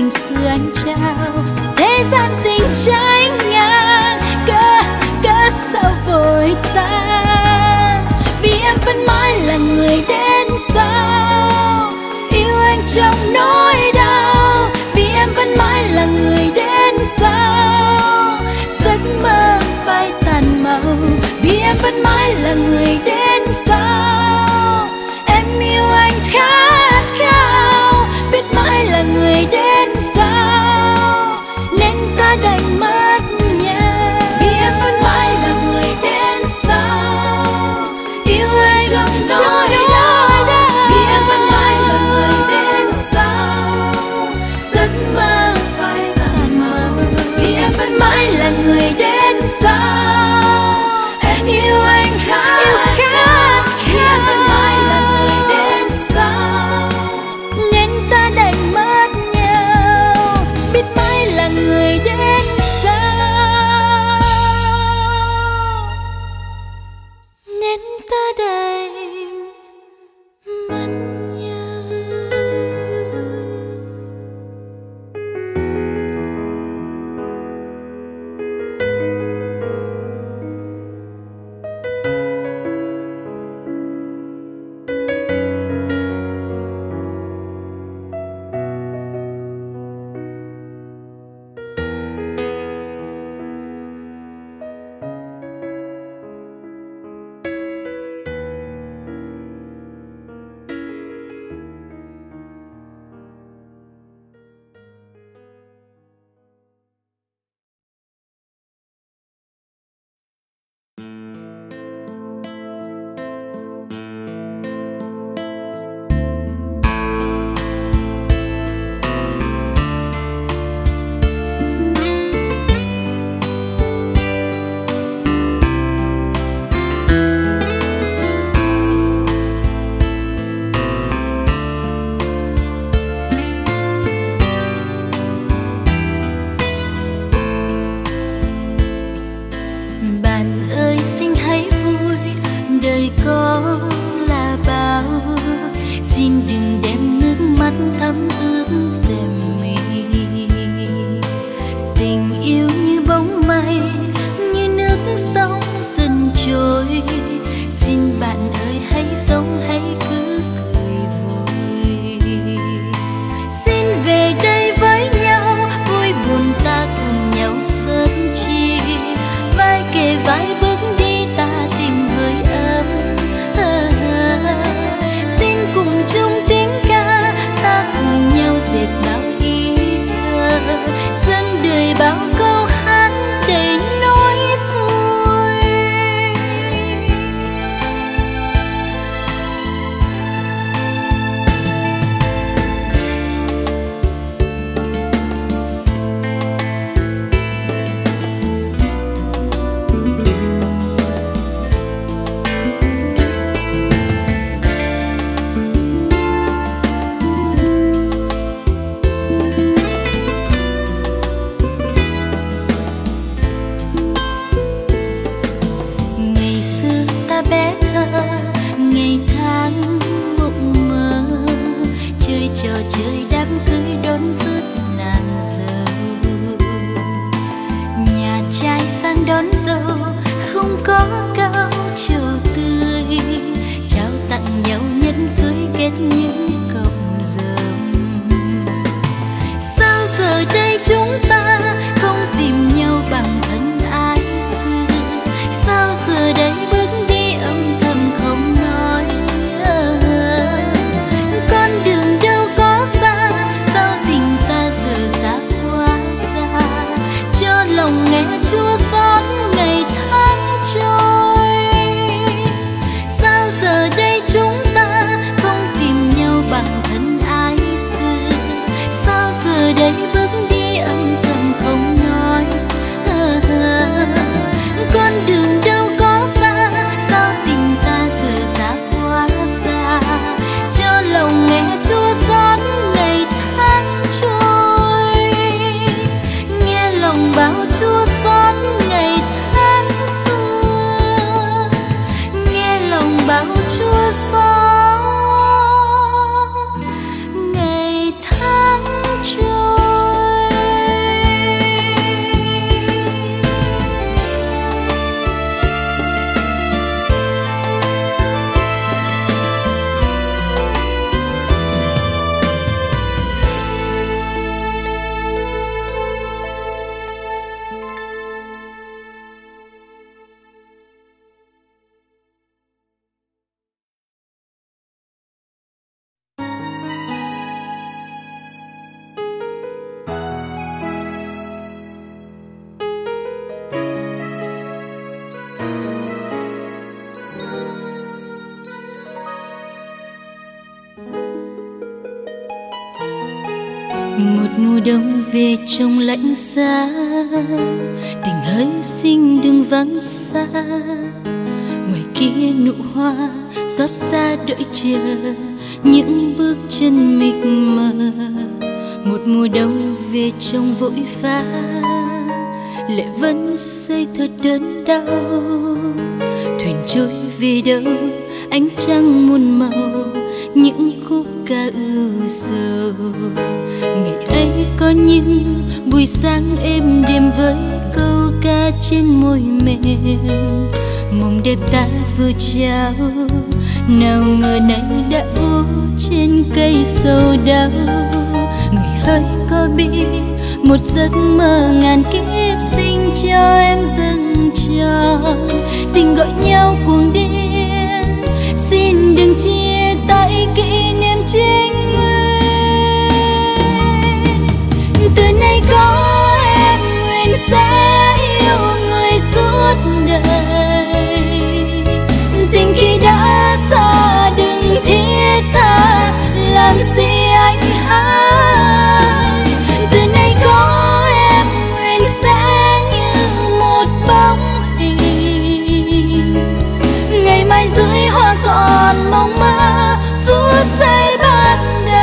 tình xưa anh trao. Thế gian tình trái ngang, cớ sao vội tan. Vì em vẫn mãi là người đến sau, yêu anh trong nỗi đau. Vì em vẫn mãi là người đến sau, giấc mơ phai tàn màu. Vì em vẫn mãi là người đến sau, em yêu anh khát khao, biết mãi là người đến sau, nên ta đành mất nhau. Vì em vẫn mãi là người đến sau, yêu anh trong nỗi đau. Vì em vẫn mãi là người đến sau, giấc mơ phai tàn màu. Vì em vẫn mãi là người đến sau, em yêu anh khát khao. Vì em vẫn mãi là người đến sau, nên ta đành mất nhau, biết mãi là người đến sau, nên ta đành mất nhau. Chua xót ngày Một mùa đông về trong lạnh giá, tình hỡi xin đừng vắng xa. Ngoài kia nụ hoa xót xa đợi chờ những bước chân mịt mờ. Một mùa đông về trong vội vã, lệ vẫn rơi thật đớn đau. Thuyền trôi về đâu ánh trăng muôn màu, những khúc ca ưu sầu. Ngày ấy có những buổi sáng êm đềm với câu ca trên môi mềm. Mộng đẹp ta vừa trao, nào ngờ nay đã úa trên cây sầu đau. Người hỡi có biết một giấc mơ ngàn kiếp sinh cho em dâng tròn. Tình gọi nhau cuồng điên, xin đừng chia tay kỷ niệm chính nguyên. Từ nay có em nguyện sẽ yêu người suốt đời. Tình khi đã xa đừng thiết tha, làm gì anh hai. Từ nay có em nguyện sẽ như một bóng hình, ngày mai dưới hoa còn mong mơ phút giây ban đầu.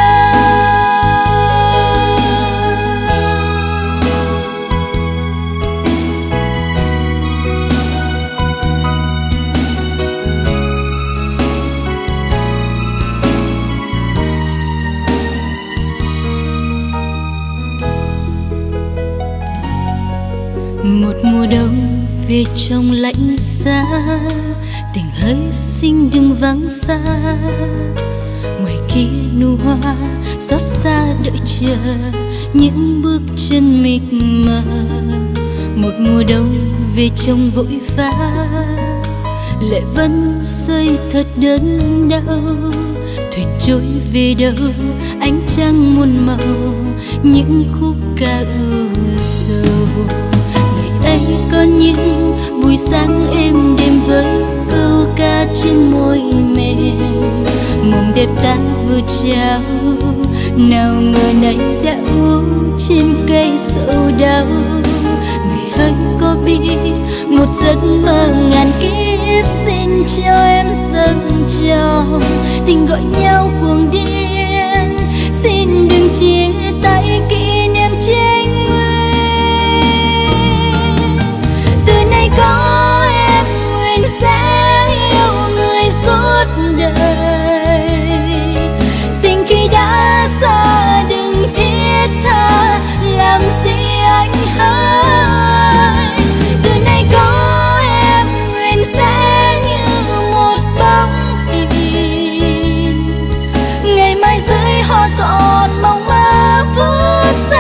Một mùa đông về trong lạnh giá, tình hỡi xin đừng vắng xa. Ngoài kia nụ hoa xót xa đợi chờ những bước chân mịt mờ. Một mùa đông về trong vội vã, lệ vẫn rơi thật đớn đau. Thuyền trôi về đâu ánh trăng muôn màu, những khúc ca ưu sầu. Ngày ấy có những buổi sáng êm đềm với câu ca trên môi mềm. Mộng đẹp ta vừa trao, nào ngờ nay đã úa trên cây sầu đau. Người hỡi có biết một giấc mơ ngàn kiếp xin cho em dâng tròn. Tình gọi nhau cuồng điên, xin đừng chia tay kỷ niệm chính nguyên. Từ nay có em nguyện sẽ yêu người suốt đời. Tình khi đã xa đừng thiết tha, làm gì anh hai. Từ nay có em nguyện sẽ như một bóng hình, ngày mai dưới hoa còn mong mơ phút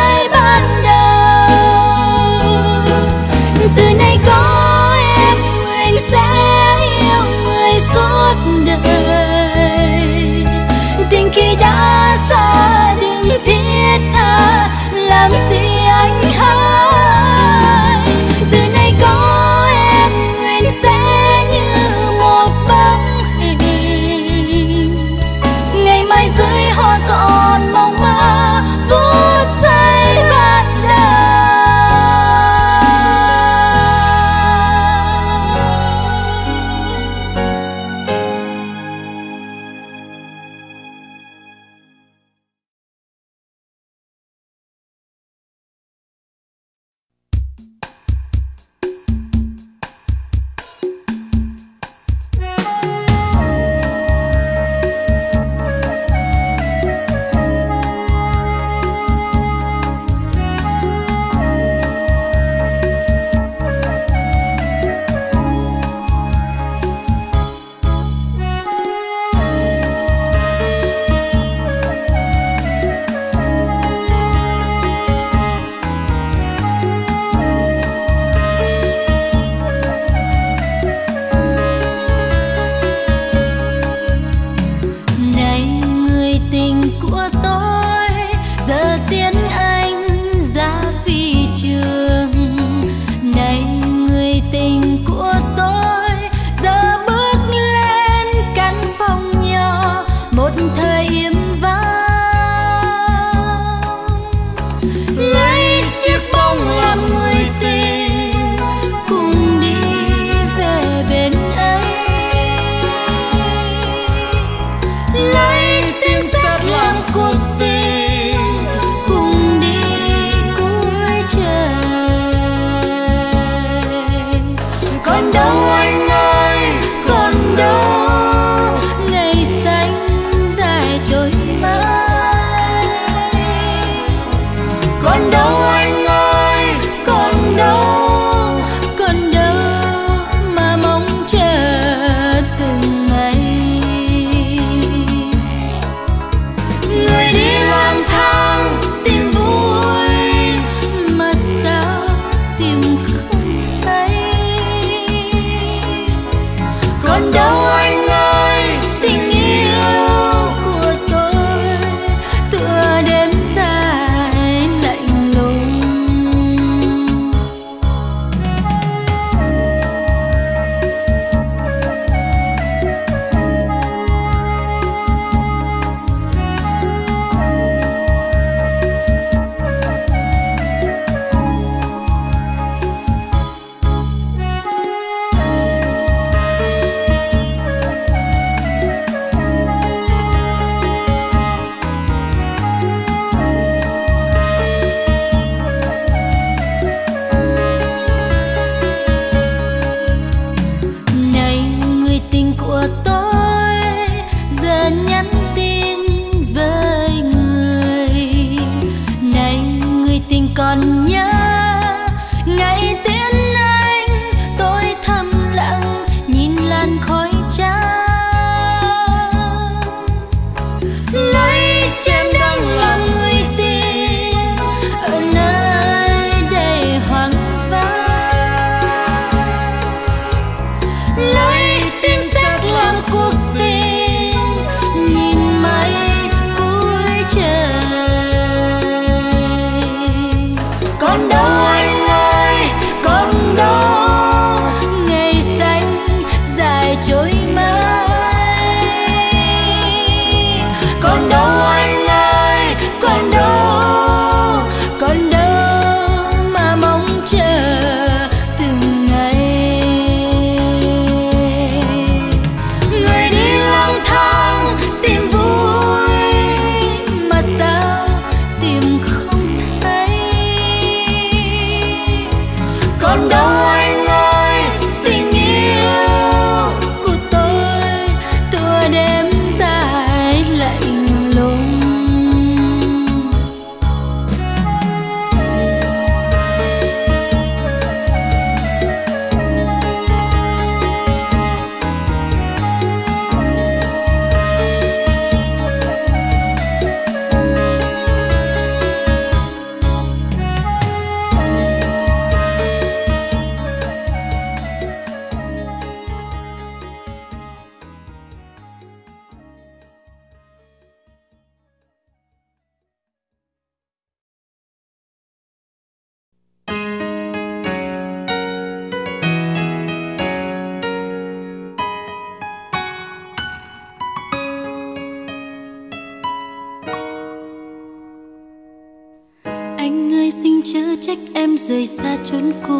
chớ trách em rời xa chốn cũ.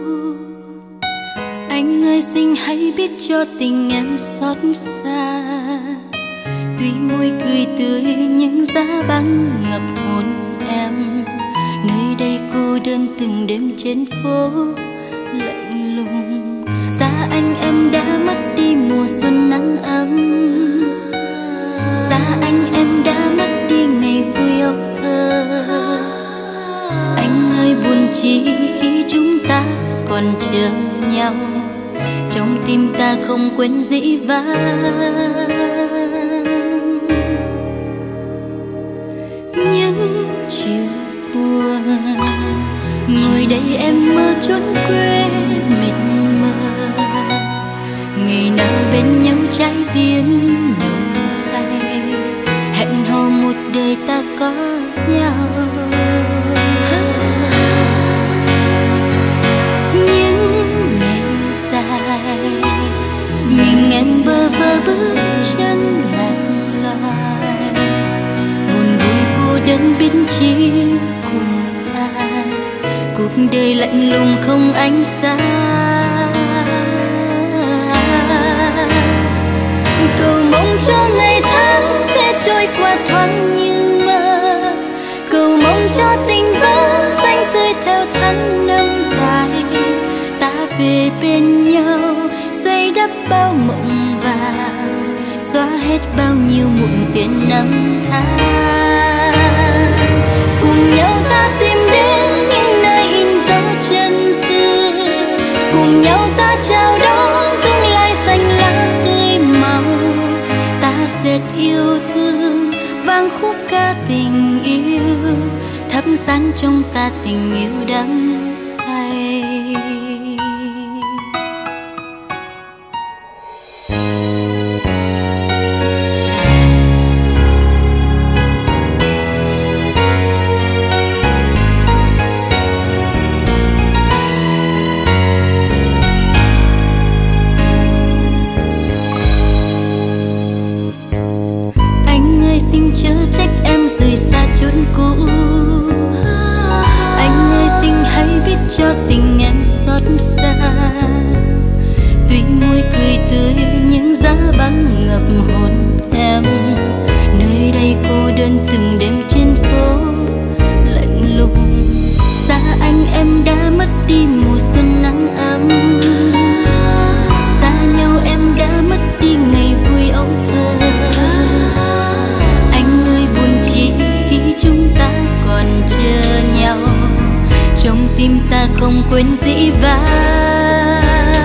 Anh ơi xin hãy biết cho tình em xót xa. Tuy môi cười tươi nhưng giá băng ngập hồn em. Nơi đây cô đơn từng đêm trên phố lạnh lùng. Xa anh em đã mất đi mùa xuân nắng ấm. Xa anh em đã mất đi ngày vui âu thơ. Anh ơi buồn chi khi chúng ta còn chờ nhau. Trong tim ta không quên dĩ vãng. Những chiều buồn ngồi đây em mơ chốn quê mịt mờ. Ngày nào bên nhau trái tim nồng say. Hẹn hò một đời ta có nhau. Những ngày dài mình em bơ vơ bước chân lặng loài. Buồn vui cô đơn biết chi cùng ai. Cuộc đời lạnh lùng không ánh sáng. Cầu mong cho ngày tháng sẽ trôi qua thoáng như mơ. Cầu mong cho tình vẫn xanh tươi theo tháng năm dài. Ta về bên nhau xây đắp bao mộng vàng. Xóa hết bao nhiêu muộn phiền năm tháng. Cùng nhau ta tìm đến những nơi in dấu chân xưa. Cùng nhau ta chào đón tương lai xanh lá tươi màu. Ta dệt yêu thương vang khúc ca tình yêu. Thắp sáng trong ta tình yêu đắm say. Chớ trách em rời xa chốn cũ. Anh ơi xin hãy biết cho tình em xót xa. Tuy môi cười tươi nhưng giá băng ngập hồn em. Nơi đây cô đơn từng đêm trên phố lạnh lùng. Xa anh em đã mất đi mùa xuân nắng ấm. Xa nhau em đã mất đi ngày vui âu thơ. Chúng ta còn chờ nhau. Trong tim ta không quên dĩ vãng.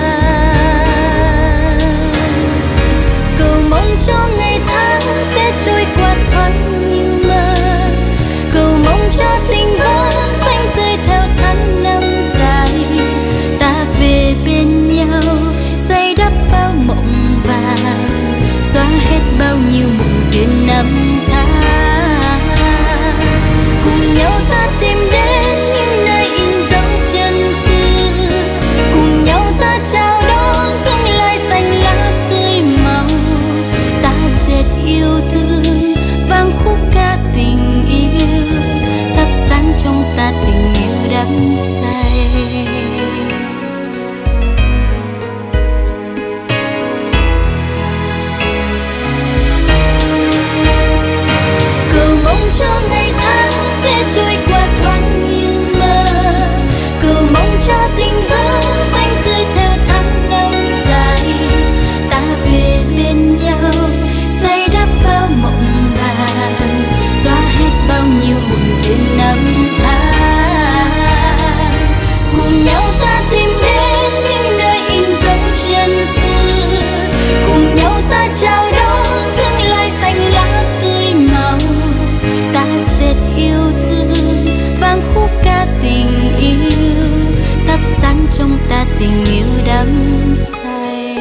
Cầu mong cho ngày tháng sẽ trôi qua thoáng như mơ. Cầu mong cho tình vẫn xanh tươi theo tháng năm dài. Ta về bên nhau xây đắp bao mộng vàng. Xóa hết bao nhiêu muộn phiền năm tháng. Cùng nhau ta tìm đến những nơi in dấu chân xưa. Cùng nhau ta chào đón tương lai xanh lá tươi màu. Ta dệt yêu thương vang khúc ca tình yêu. Thắp sáng trong ta tình yêu đắm say. Cầu mong cho ngày tháng sẽ trôi qua thoáng như mơ. Cầu mong cho tình vẫn xanh tươi theo tháng năm dài. Ta về bên nhau xây đắp bao mộng vàng. Xóa hết bao nhiêu muộn phiền năm tháng. Cùng nhau ta tìm đến những nơi in dấu chân xưa. Cùng nhau ta chào đón tương lai xanh lá tươi màu. Ta dệt yêu thương vang khúc ca tình yêu. Thắp sáng trong ta tình yêu đắm say.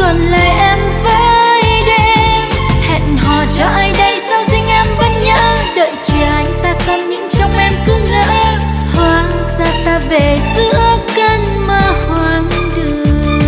còn lại em với đêm. Hẹn hò cho ai đây, sao riêng em vẫn nhớ, đợi chờ anh xa xăm nhưng trong em cứ ngỡ, hóa ra ta về giữa cơn mơ hoang đường.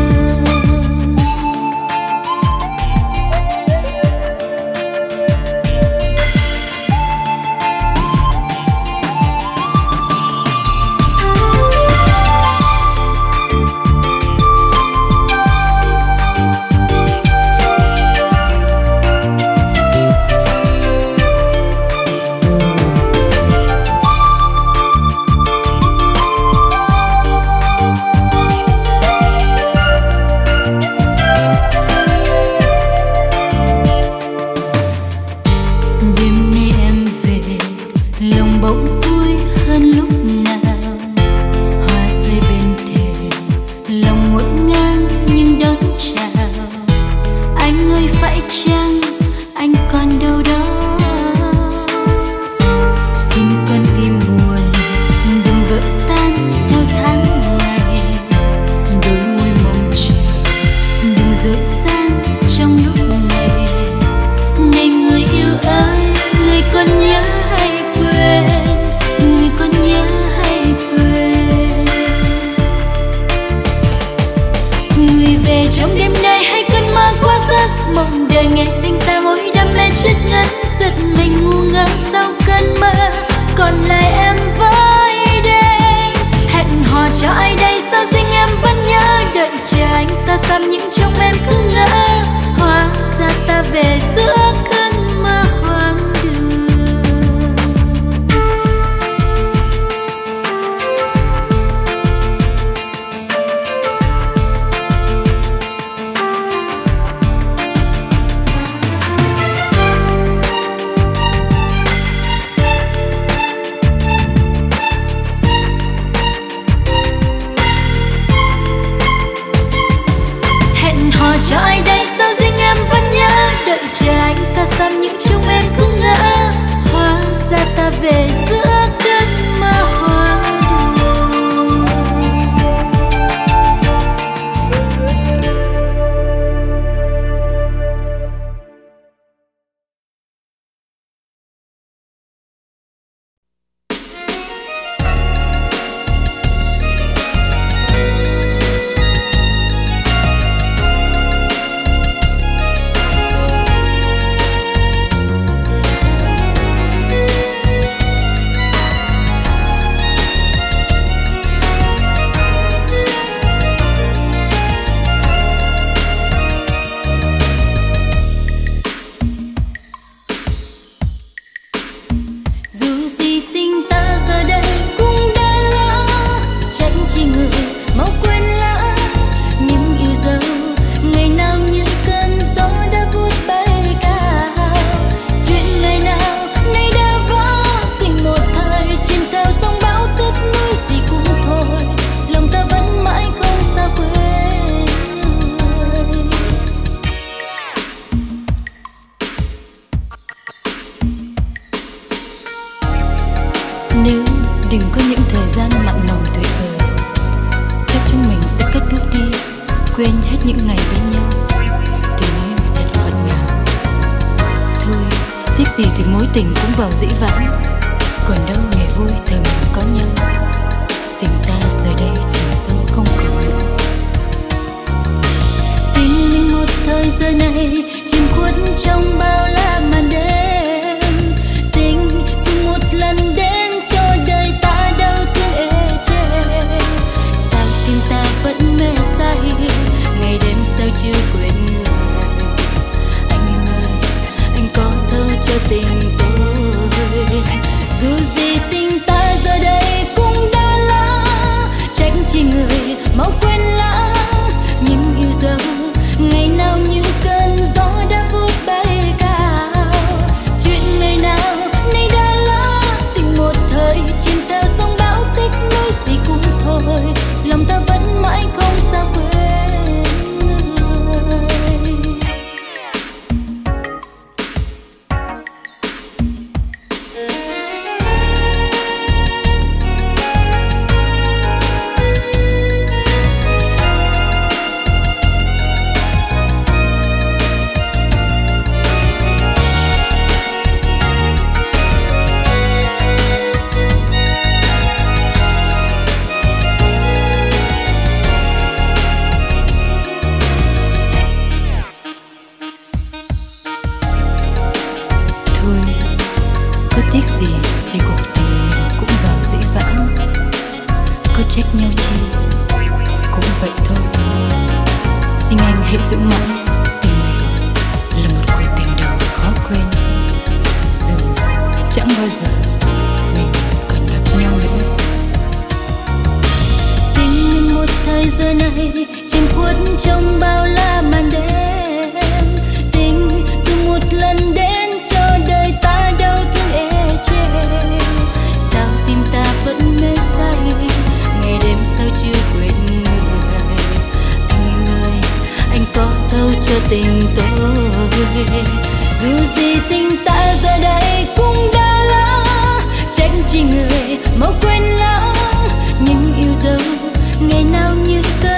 Nếu đừng có những thời gian mặn nồng tuyệt vời, chắc chúng mình sẽ cất bước đi, quên hết những ngày bên nhau. Tình yêu thật ngọt ngào. Thôi, tiếc gì thì mối tình cũng vào dĩ vãng, còn đâu ngày vui thời mình có nhau. Tình ta giờ đây chìm sâu không còn nữa. Tình mình một thời giờ này chìm khuất trong bao la màn đêm. Tình dù một lần đến cho đời ta đau thương ê chề. Sao tim ta vẫn mê say, ngày đêm sao chưa quên người. Anh ơi, anh có thấu cho tình tôi. Dù gì tình ta giờ đây cũng đã lỡ, trách chi người mau quên lãng những yêu dấu. Ngày nào như cơn gió đã vút bay cao, tiếc gì thì cuộc tình mình cũng vào dĩ vãng, có trách nhau chi cũng vậy thôi. Xin anh hãy giữ mãi tình này là một cuộc tình đầu khó quên, dù chẳng bao giờ mình còn gặp nhau nữa. Tình một thời giờ này chìm khuất trong bao la màn đêm, tình dù một lần đến cho đời ta đau thương ê chê. Sao tim ta vẫn mê say, ngày đêm sao chưa quên người. Anh ơi, anh có thấu cho tình tôi. Dù gì tình ta giờ đây cũng đã lỡ, trách chi người mau quên lãng những yêu dấu ngày nào như cơn